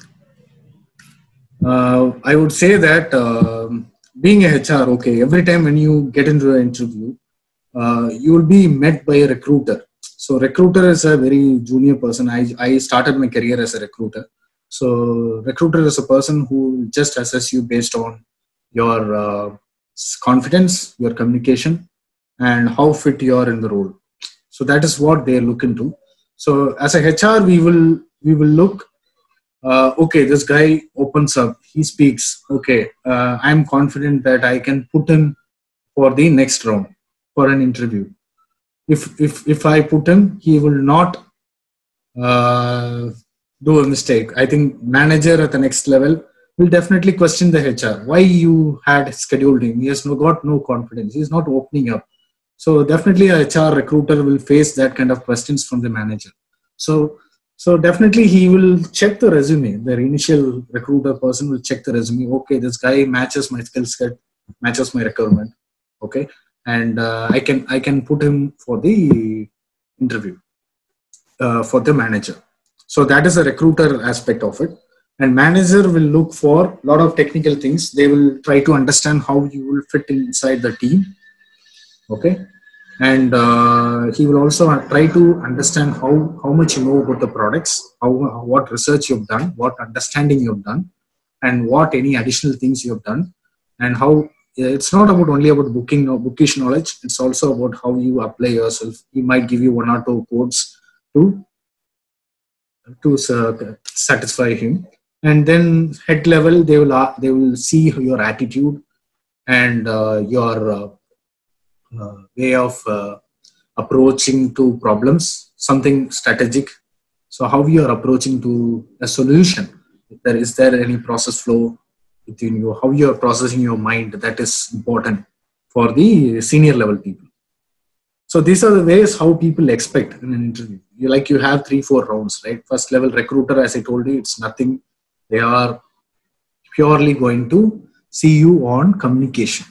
would say that being a HR, okay, every time when you get into an interview, you will be met by a recruiter. So recruiter is a very junior person. I started my career as a recruiter. So recruiter is a person who will just assess you based on your confidence, your communication, and how fit you are in the role. So that is what they look into. So as a HR, we will look. Okay, this guy opens up. He speaks. Okay, I'm confident that I can put him for the next round for an interview. If I put him, he will not do a mistake. I think manager at the next level will definitely question the HR. Why you had scheduled him? He has got no confidence. He is not opening up. So definitely a HR recruiter will face that kind of questions from the manager. So definitely he will check the resume. The initial recruiter person will check the resume. Okay, this guy matches my skill set, matches my requirement. Okay, and I can put him for the interview for the manager. So that is a recruiter aspect of it. And manager will look for a lot of technical things. They will try to understand how you will fit inside the team. Okay, and he will also try to understand how much you know about the products, what research you've done, what understanding you've done, and what any additional things you have done, and how it's not only about bookish knowledge. It's also about how you apply yourself. He might give you one or two codes to satisfy him, and then head level they will see your attitude and your way of approaching to problems, something strategic. So how you are approaching to a solution. Is there any process flow within you? How you are processing your mind? That is important for the senior level people. So these are the ways how people expect in an interview. You have 3-4 rounds, right? First level recruiter, as I told you, it's nothing. They are purely going to see you on communication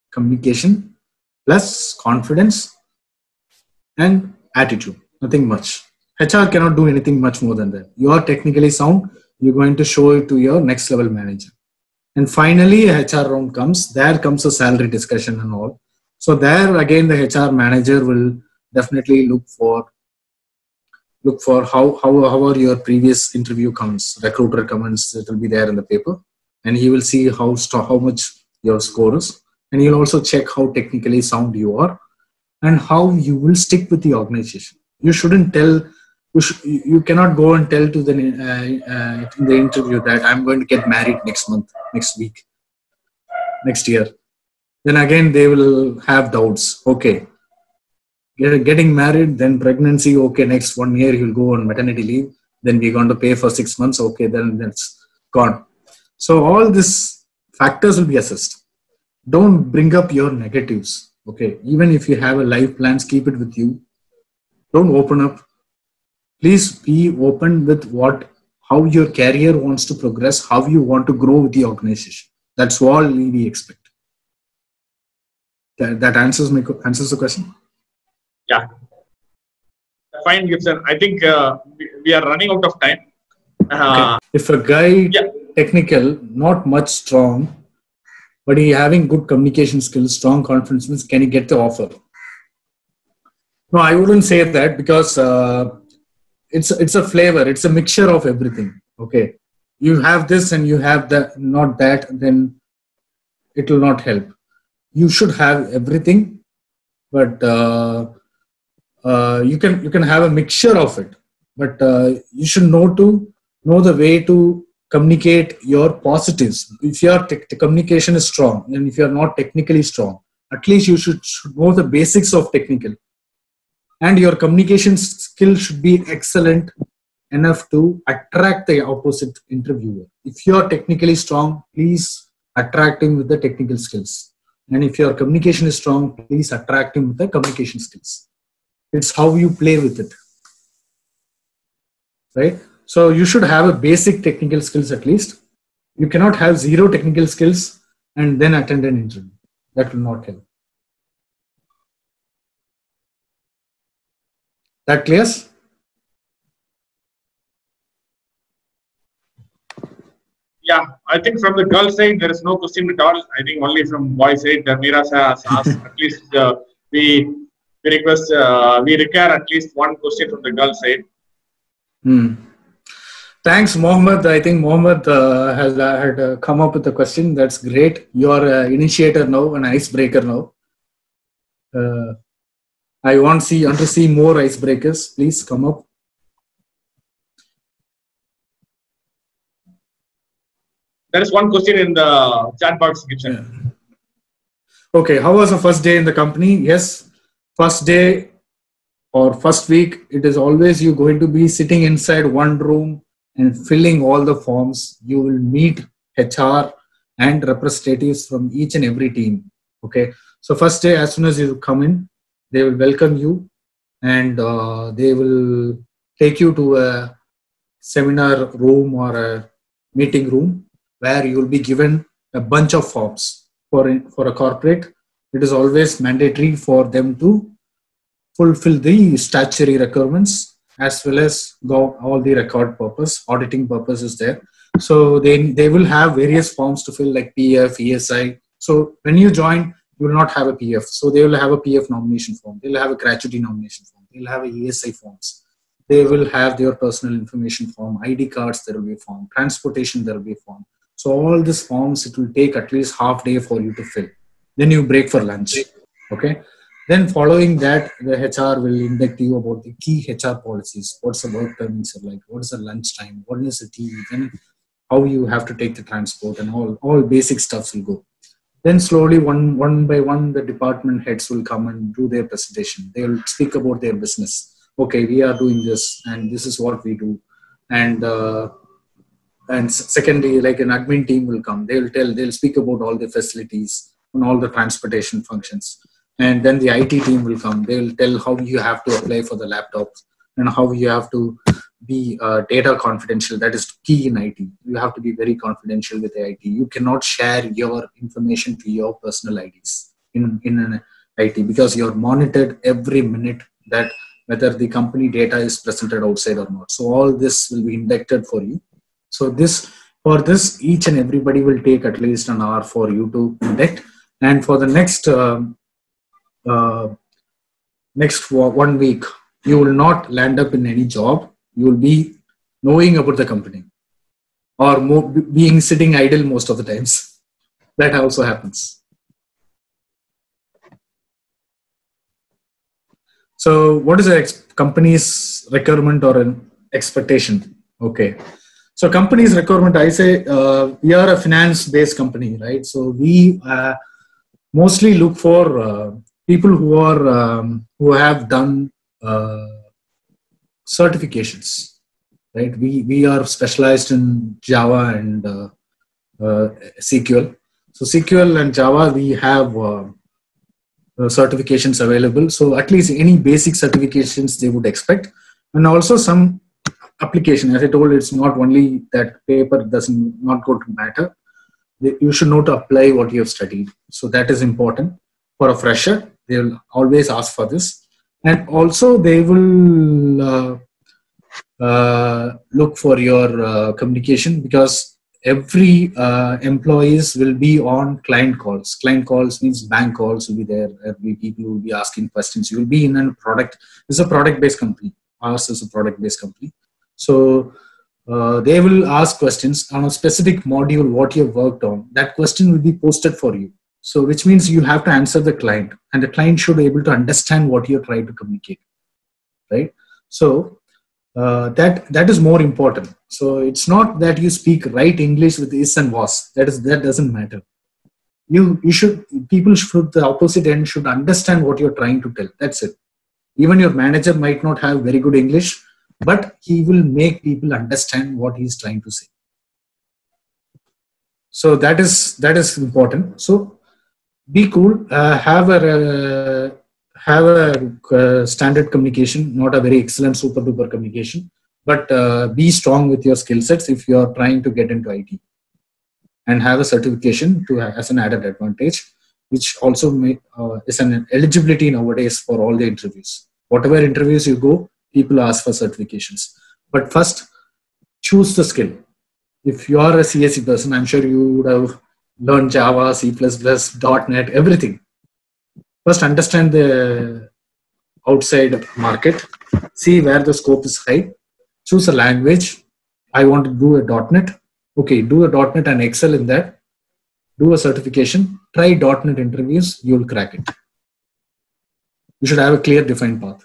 plus confidence and attitude. Nothing much. HR cannot do anything much more than that. You are technically sound. You're going to show it to your next level manager. And finally, a HR round comes. There comes a salary discussion and all. So there again, the HR manager will definitely look for look for how your previous interview comments, recruiter comments, it will be there in the paper, and he will see how much your score is, and he'll also check how technically sound you are and how you will stick with the organization. You shouldn't tell. You cannot go and tell to in the interview that I'm going to get married next month, next week, next year. Then again they will have doubts. Okay, getting married, then pregnancy. Okay, next 1 year you'll go on maternity leave. Then we're going to pay for 6 months. Okay, then that's gone. So all these factors will be assessed. Don't bring up your negatives. Okay, even if you have a life plans, keep it with you. Don't open up. Please be open with how your career wants to progress, how you want to grow with the organization. That's all we expect. That answers the question. Yeah. Fine, Gibson. I think we are running out of time. Okay. If a guy technical, not much strong, but he having good communication skills, strong confidence, can he get the offer? No, I wouldn't say that, because it's a flavor. It's a mixture of everything. Okay, you have this and you have that, not that, then it will not help. You should have everything, but you can have a mixture of it. But you should know the way to communicate your positives. If your communication is strong, and if you are not technically strong, at least you should know the basics of technical. And your communication skill should be excellent enough to attract the opposite interviewer. If you are technically strong, please attract him with the technical skills. And if your communication is strong, please attract him with the communication skills. It's how you play with it. Right? So you should have a basic technical skills at least. You cannot have zero technical skills and then attend an interview. That will not help. That clear? Yeah, I think from the girl side, there is no question at all. I think only from boy side, Meera has asked at least we request, we require at least one question from the girl side. Thanks, Mohammed. I think Mohammed has had come up with a question. That's great. You're an initiator now, an icebreaker now. I want to see more icebreakers. Please come up. There is one question in the chat box, Gibson. Yeah. Okay, how was the first day in the company? Yes, first day or first week, it is always you going to be sitting inside one room and filling all the forms. You will meet HR and representatives from each and every team. Okay, so first day, as soon as you come in, they will welcome you, and they will take you to a seminar room or a meeting room where you will be given a bunch of forms. For a corporate, it is always mandatory for them to fulfill the statutory requirements as well as all the record purpose, auditing purpose is there. So they will have various forms to fill, like PF, ESI. So when you join, you will not have a PF. So they will have a PF nomination form. They will have a gratuity nomination form. They will have a ESI forms. They will have their personal information form, ID cards, there will be a form, transportation, there will be a form. So all these forms, it will take at least half day for you to fill. Then you break for lunch. Okay. Then following that, the HR will induct you about the key HR policies. What's the work timings are like? What is the lunch time? What is the tea? Then how you have to take the transport, and all basic stuffs will go. Then slowly, one by one, the department heads will come and do their presentation. They will speak about their business. Okay, we are doing this, and this is what we do. And secondly, like an admin team will come. They'll speak about all the facilities and all the transportation functions. And then the IT team will come. They will tell how you have to apply for the laptops and how you have to be data confidential. That is key in IT. You have to be very confidential with the IT. You cannot share your information to your personal IDs in an IT, because you're monitored every minute that whether the company data is presented outside or not. So all this will be inducted for you. So for this, each and everybody will take at least an hour for you to induct. And for the next 1 week, you will not land up in any job. You will be knowing about the company or being sitting idle most of the times. That also happens. So what is a company's requirement or an expectation? Okay. So company's requirement, I say we are a finance-based company, right? So we mostly look for people who have done certifications, right? We are specialized in Java and SQL. So SQL and Java, we have certifications available. So at least any basic certifications they would expect, and also some application. As I told, it's not only that paper doesn't not going to matter. You should know to apply what you have studied. So that is important for a fresher. They will always ask for this, and also they will look for your communication, because every employees will be on client calls. Client calls means bank calls will be there. Every people will be asking questions. You will be in a product. It's a product-based company. Ours is a product-based company. So they will ask questions on a specific module what you have worked on. That question will be posted for you. So which means you have to answer the client, and the client should be able to understand what you're trying to communicate, right? So that is more important. So it's not that you speak right English with is and was. That doesn't matter. You should, people from the opposite end should understand what you're trying to tell. That's it. Even your manager might not have very good English, but he will make people understand what he's trying to say. So that is important. So be cool. Have a standard communication, not a very excellent super duper communication, but be strong with your skill sets if you are trying to get into IT, and have a certification as an added advantage, which also is an eligibility nowadays for all the interviews. Whatever interviews you go, people ask for certifications. But first, choose the skill. If you are a CSE person, I'm sure you would have learned Java, C++, .NET, everything. First, understand the outside market, see where the scope is high, choose a language. I want to do a .NET. Okay, do a .NET and excel in that. Do a certification, try .NET interviews, you'll crack it. You should have a clear defined path.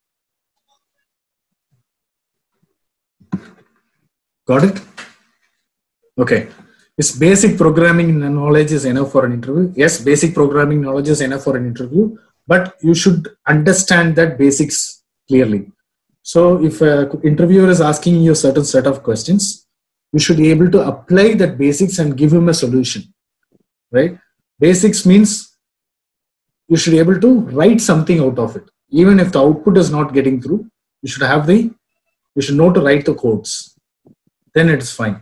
Got it? Okay. Is basic programming knowledge is enough for an interview? Yes, basic programming knowledge is enough for an interview, but you should understand that basics clearly. So if an interviewer is asking you a certain set of questions, you should be able to apply that basics and give him a solution, right? Basics means you should be able to write something out of it. Even if the output is not getting through, you should know to write the codes. Then it's fine.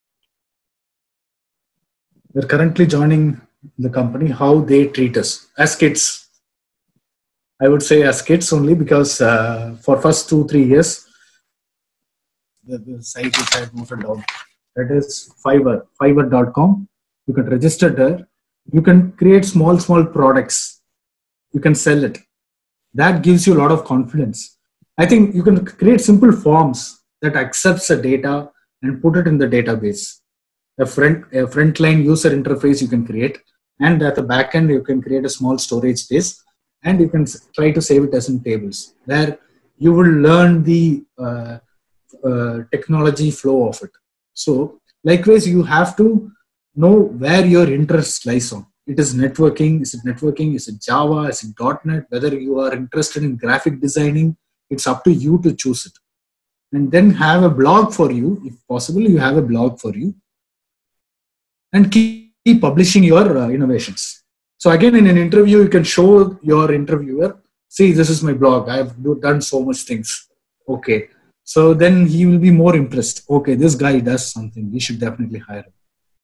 We're currently joining the company, how they treat us as kids. I would say as kids only, because for first 2-3 years, the site which I had noted down, that is fiverr.com. You can register there. You can create small products. You can sell it. That gives you a lot of confidence. I think you can create simple forms that accepts the data and put it in the database. A frontline user interface you can create, and at the back end you can create a small storage space, and you can try to save it as in tables, where you will learn the technology flow of it. So likewise, you have to know where your interest lies on. It is networking. Is it networking? Is it Java? Is it .NET? Whether you are interested in graphic designing, it's up to you to choose it. And then have a blog for you. If possible, you have a blog for you. And keep publishing your innovations. So again, in an interview, you can show your interviewer, see, this is my blog. I've done so much things. Okay. So then he will be more impressed. Okay, this guy does something. We should definitely hire him.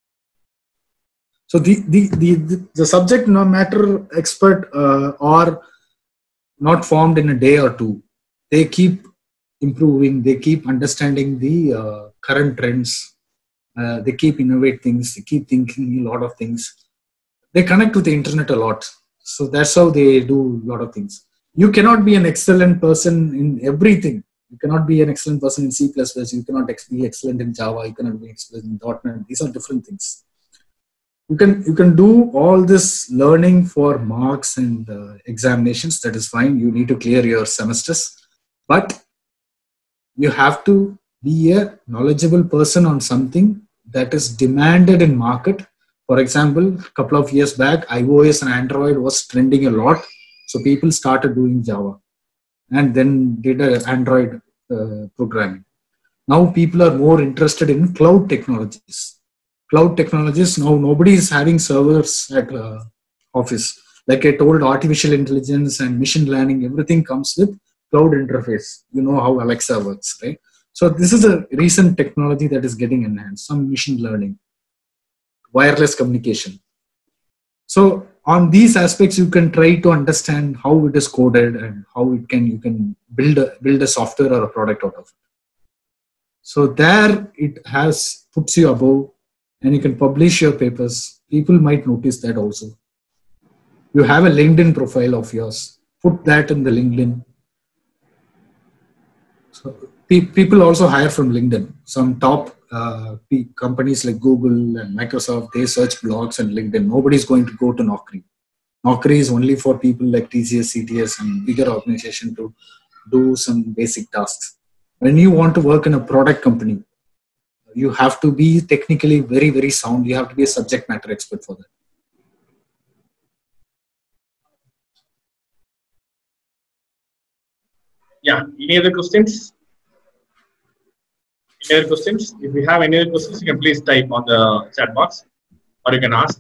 So the subject matter expert are not formed in a day or two. They keep improving. They keep understanding the current trends. They keep innovate things. They keep thinking a lot of things. They connect with the internet a lot. So that's how they do a lot of things. You cannot be an excellent person in everything. You cannot be an excellent person in C++. You cannot be excellent in Java. You cannot be excellent in .NET. These are different things. You can do all this learning for marks and examinations. That is fine. You need to clear your semesters, but you have to be a knowledgeable person on something that is demanded in market. For example, a couple of years back, iOS and Android was trending a lot. So people started doing Java and then did Android programming. Now people are more interested in cloud technologies. Cloud technologies, now nobody is having servers at office. Like I told, artificial intelligence and machine learning, everything comes with cloud interface. You know how Alexa works, right? So this is a recent technology that is getting enhanced, some machine learning, wireless communication. So on these aspects, you can try to understand how it is coded and how you can build a software or a product out of it. So there it puts you above, and you can publish your papers. People might notice that also. You have a LinkedIn profile of yours. Put that in the LinkedIn. So people also hire from LinkedIn. Some top companies like Google and Microsoft, they search blogs and LinkedIn. Nobody's going to go to Naukri. Naukri is only for people like TCS, CTS, and bigger organization to do some basic tasks. When you want to work in a product company, you have to be technically very, very sound. You have to be a subject matter expert for that. Yeah. Any other questions? Any other questions? If you have any other questions, you can please type on the chat box, or you can ask.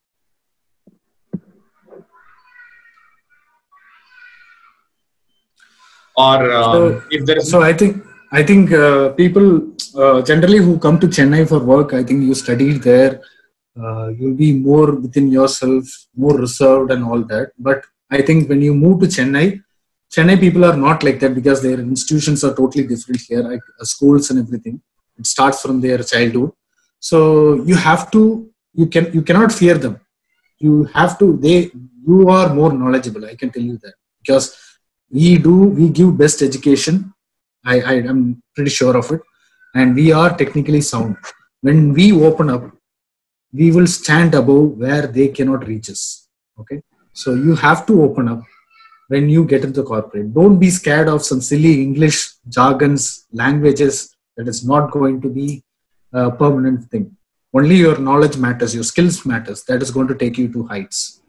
Or if there is. So I think people generally who come to Chennai for work, I think you studied there. You'll be more within yourself, more reserved and all that. But I think when you move to Chennai people are not like that because their institutions are totally different here, like schools and everything. It starts from their childhood. So you cannot fear them. You have to, you are more knowledgeable. I can tell you that because we give best education. I am pretty sure of it. And we are technically sound. When we open up, we will stand above where they cannot reach us. Okay. So you have to open up when you get into corporate. Don't be scared of some silly English jargons, languages that is not going to be a permanent thing. Only your knowledge matters, your skills matters. That is going to take you to heights.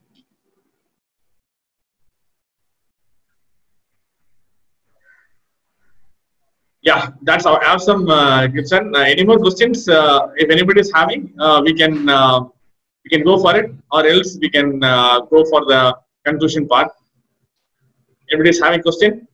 Yeah, that's awesome, Gibson. Any more questions? If anybody is having, we can go for it, or else we can go for the conclusion part. Anybody is having a question?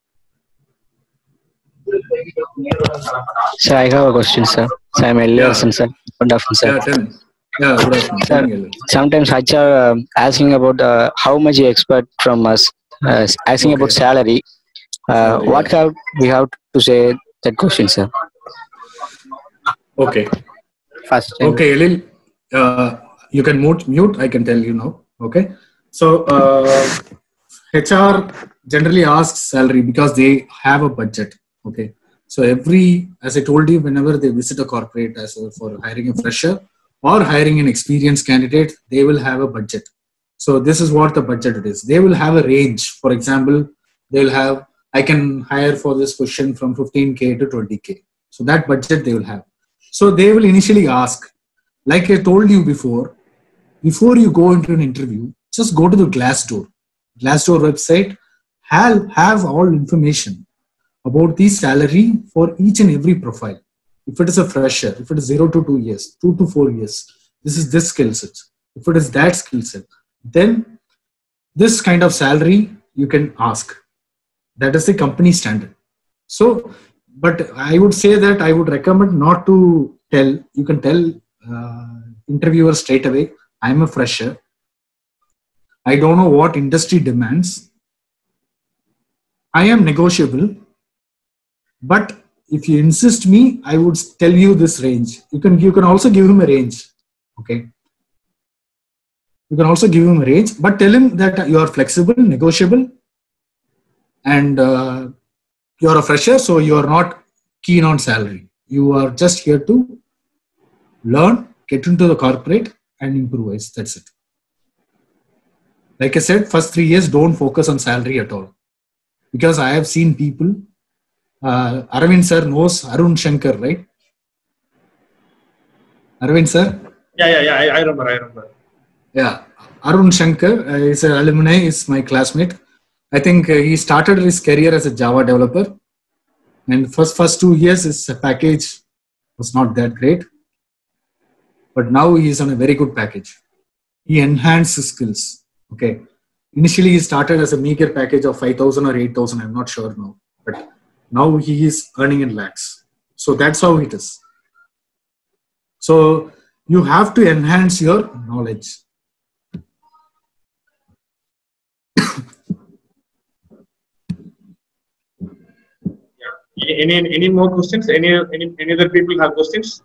Sir, I have a question, sir. So I'm Ellison, sir. Good afternoon, sir. Yeah, tell me. Yeah, good afternoon. Sir, sometimes HR asking about how much you expect from us, asking about salary. What have we have to say that question, sir? Okay. First. Okay, Elil, you can mute. I can tell you now. Okay. So HR generally asks salary because they have a budget. Okay. So as I told you, whenever they visit a corporate for hiring a fresher or hiring an experienced candidate, they will have a budget. So this is what the budget is. They will have a range. For example, they'll have, I can hire for this position from 15K to 20K. So that budget they will have. So they will initially ask, like I told you before you go into an interview, just go to the Glassdoor website, have all information about the salary for each and every profile. If it is a fresher, if it is 0 to 2 years, 2 to 4 years, this is this skill set. If it is that skill set, then this kind of salary you can ask. That is the company standard. So, but I would say that I would recommend not to tell. You can tell interviewer straight away, I'm a fresher. I don't know what industry demands. I am negotiable. But if you insist me, I would tell you this range. You can also give him a range. Okay. You can also give him a range, but tell him that you are flexible, negotiable, and you're a fresher, so you're not keen on salary. You are just here to learn, get into the corporate and improvise. That's it. Like I said, first 3 years, don't focus on salary at all. Because I have seen people, Arvind sir knows Arun Shankar, right? Arvind sir? Yeah, I remember. Yeah, Arun Shankar is an alumni, is my classmate. I think he started his career as a Java developer. And first 2 years, his package was not that great. But now he is on a very good package. He enhanced his skills. Okay. Initially, he started as a meager package of 5,000 or 8,000. I'm not sure now. But now he is earning in lakhs. So that's how it is. So you have to enhance your knowledge. Any more questions? Any other people have questions?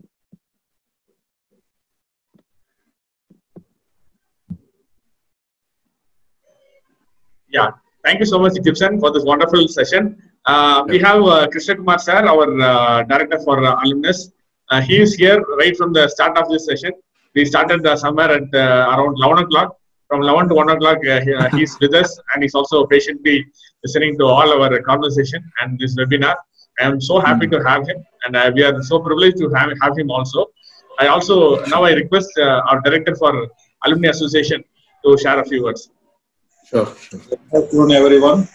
Yeah, thank you so much, Gibson, for this wonderful session. We have Krishna Kumar sir, our director for alumnus. He is here right from the start of this session. We started somewhere at around 11 o'clock. From 11 to 1 o'clock, he's with us, and he's also patiently listening to all our conversation and this webinar. I am so happy to have him, and we are so privileged to have him also. Now I request our director for Alumni Association to share a few words. Sure. Good afternoon, everyone.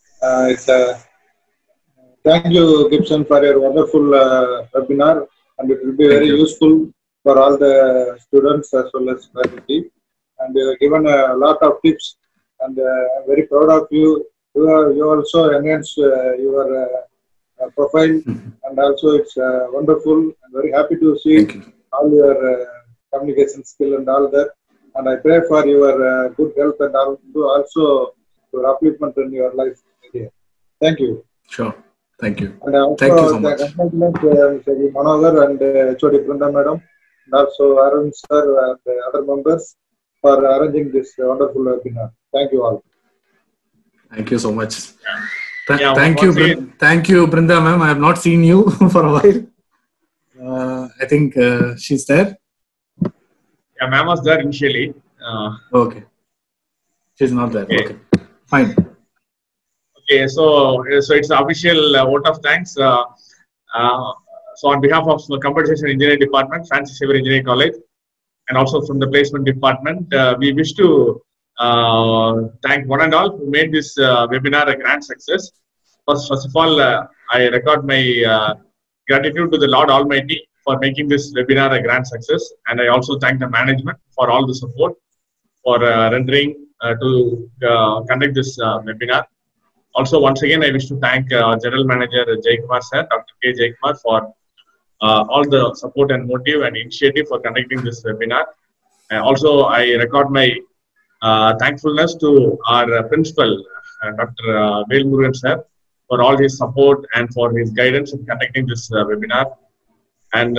Thank you, Gibson, for your wonderful webinar, and it will be very useful for all the students as well as faculty. And you have given a lot of tips, and I'm very proud of you. You also enhanced your profile, and also it's wonderful. I'm very happy to see all your communication skill and all that. And I pray for your good health and also your upliftment in your life. Thank you. Sure. Thank you. And also, thank you so much. Mr. Manohar and HOD Brenda Madam, and also Arun sir and the other members for arranging this wonderful webinar. Thank you all. Thank you so much. Thank you, Brinda ma'am. I have not seen you for a while. I think she's there. Yeah, ma'am was there initially. Okay. She's not there. Okay. Fine. Okay, so it's an official vote of thanks. So on behalf of the Computational Engineering Department, Francis Xavier Engineering College, and also from the Placement Department, we wish to thank one and all who made this webinar a grand success. First of all, I record my gratitude to the Lord Almighty for making this webinar a grand success, and I also thank the management for all the support for rendering to conduct this webinar. Also, once again, I wish to thank General Manager Jay Kumar sir, Dr. K. Jay Kumar, for all the support and motive and initiative for conducting this webinar. Also, I record my thankfulness to our principal, Dr. Vel Murugan sir, for all his support and for his guidance in conducting this webinar. And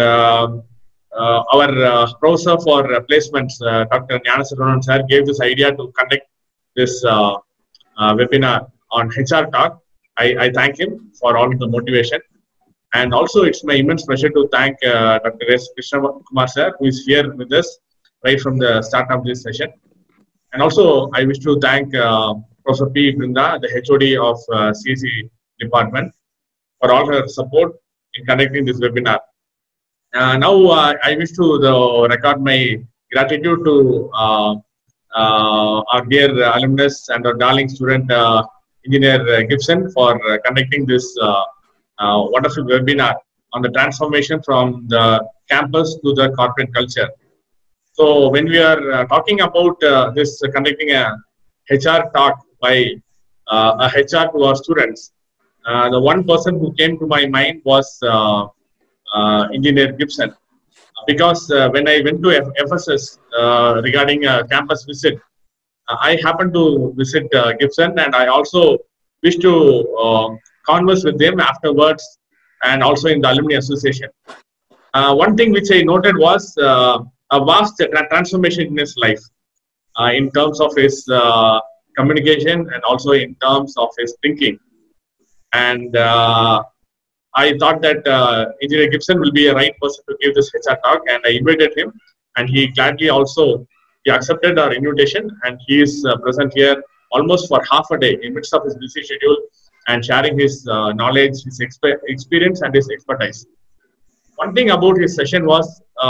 our professor for placements, Dr. Jnanasaronan sir, gave this idea to conduct this webinar on HR Talk. I thank him for all the motivation. And also, it's my immense pleasure to thank Dr. S. Krishna Kumar sir, who is here with us right from the start of this session. And also, I wish to thank Professor P. Brinda, the HOD of CSE Department, for all her support in conducting this webinar. Now, I wish to record my gratitude to our dear alumnus and our darling student, Engineer Gibson, for conducting this wonderful webinar on the transformation from the campus to the corporate culture. So when we are talking about this conducting a HR talk by a HR to our students, the one person who came to my mind was Engineer Gibson, because when I went to FSS regarding a campus visit, I happened to visit Gibson, and I also wish to converse with him afterwards, and also in the Alumni Association. One thing which I noted was a vast transformation in his life in terms of his communication and also in terms of his thinking. And I thought that Engineer Gibson will be a right person to give this HR talk, and I invited him, and he gladly also he accepted our invitation, and he is present here almost for half a day in midst of his busy schedule and sharing his knowledge, his experience, and his expertise. One thing about his session was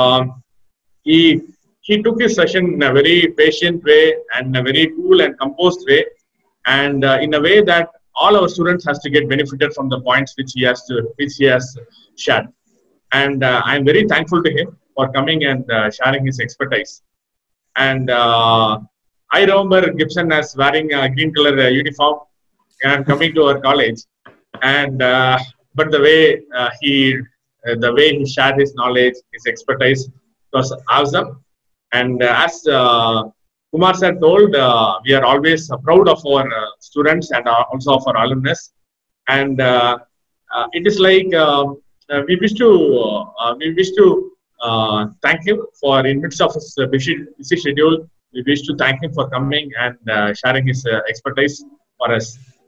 he took his session in a very patient way and in a very cool and composed way, and in a way that all our students has to get benefited from the points which he has shared. And I'm very thankful to him for coming and sharing his expertise. And I remember Gibson as wearing a green color uniform and coming to our college. And but the way he shared his knowledge, his expertise was awesome. And as Kumar sir told, we are always proud of our students and also of our alumnus. And it is like we wish to thank him for in midst of his busy schedule. We wish to thank him for coming and sharing his expertise for us.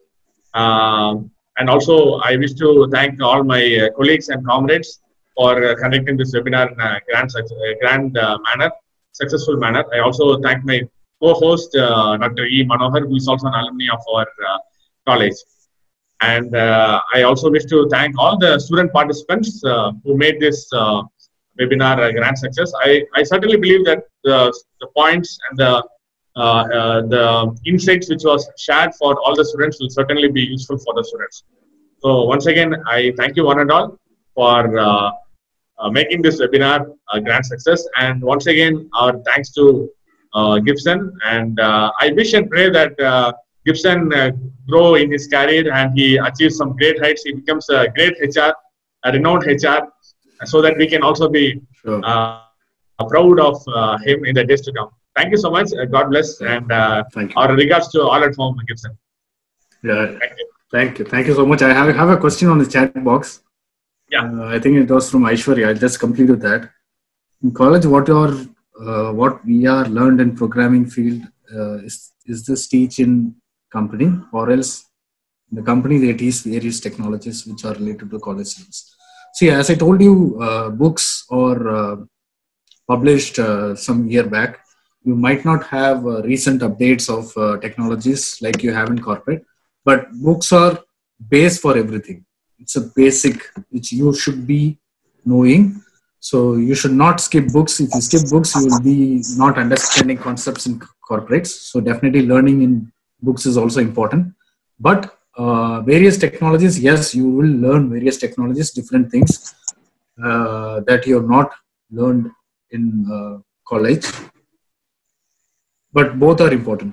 And also, I wish to thank all my colleagues and comrades for conducting this webinar in a grand manner, successful manner. I also thank my co-host, Dr. E. Manohar, who is also an alumni of our college. And I also wish to thank all the student participants who made this webinar a grand success. I certainly believe that the points and the insights which was shared for all the students will certainly be useful for the students. So once again, I thank you one and all for making this webinar a grand success. And once again, our thanks to Gibson. And I wish and pray that Gibson grow in his career and he achieves some great heights. He becomes a great HR, a renowned HR, so that we can also be proud of him in the days to come. Thank you so much. God bless. And our regards to all at home, Gibson. Yeah. Thank you so much. I have a question on the chat box. Yeah. I think it was from Aishwarya. I'll just complete with that. In college, what we are learned in programming field is this teach in company, or else in the company they teach various technologies which are related to college students. See, as I told you, books or published some year back, you might not have recent updates of technologies like you have in corporate, but books are base for everything. It's a basic which you should be knowing. So you should not skip books. If you skip books, you will be not understanding concepts in corporates. So definitely learning in books is also important. But various technologies, yes, you will learn various technologies, different things that you have not learned in college. But both are important.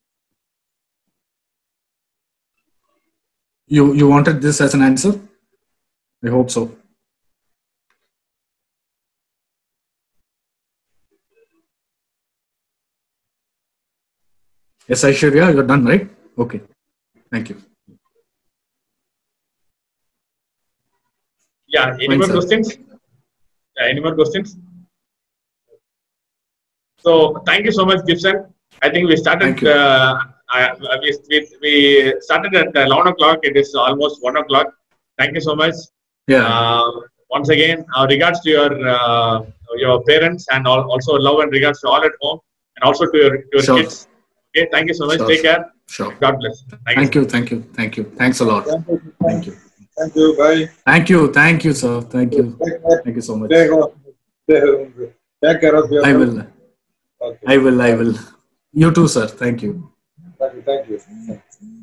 You wanted this as an answer? I hope so. Yes, Aishwarya, you're done, right? Okay. Thank you. Yeah. Any more questions? Yeah, any more questions? So thank you so much, Gibson. I think we started. We started at 11 o'clock. It is almost 1 o'clock. Thank you so much. Yeah. Once again, our regards to your parents, and also love and regards to all at home, and also to your Sure. kids. Okay. Thank you so much. Sure. Take care. Sure. God bless. Thank you. Thank you. Thanks a lot. Thank you. Thank you. Bye. Thank you, sir. Thank you. Thank you so much. Take care of yourself. I will. Okay. I will. You too, sir. Thank you. Thank you.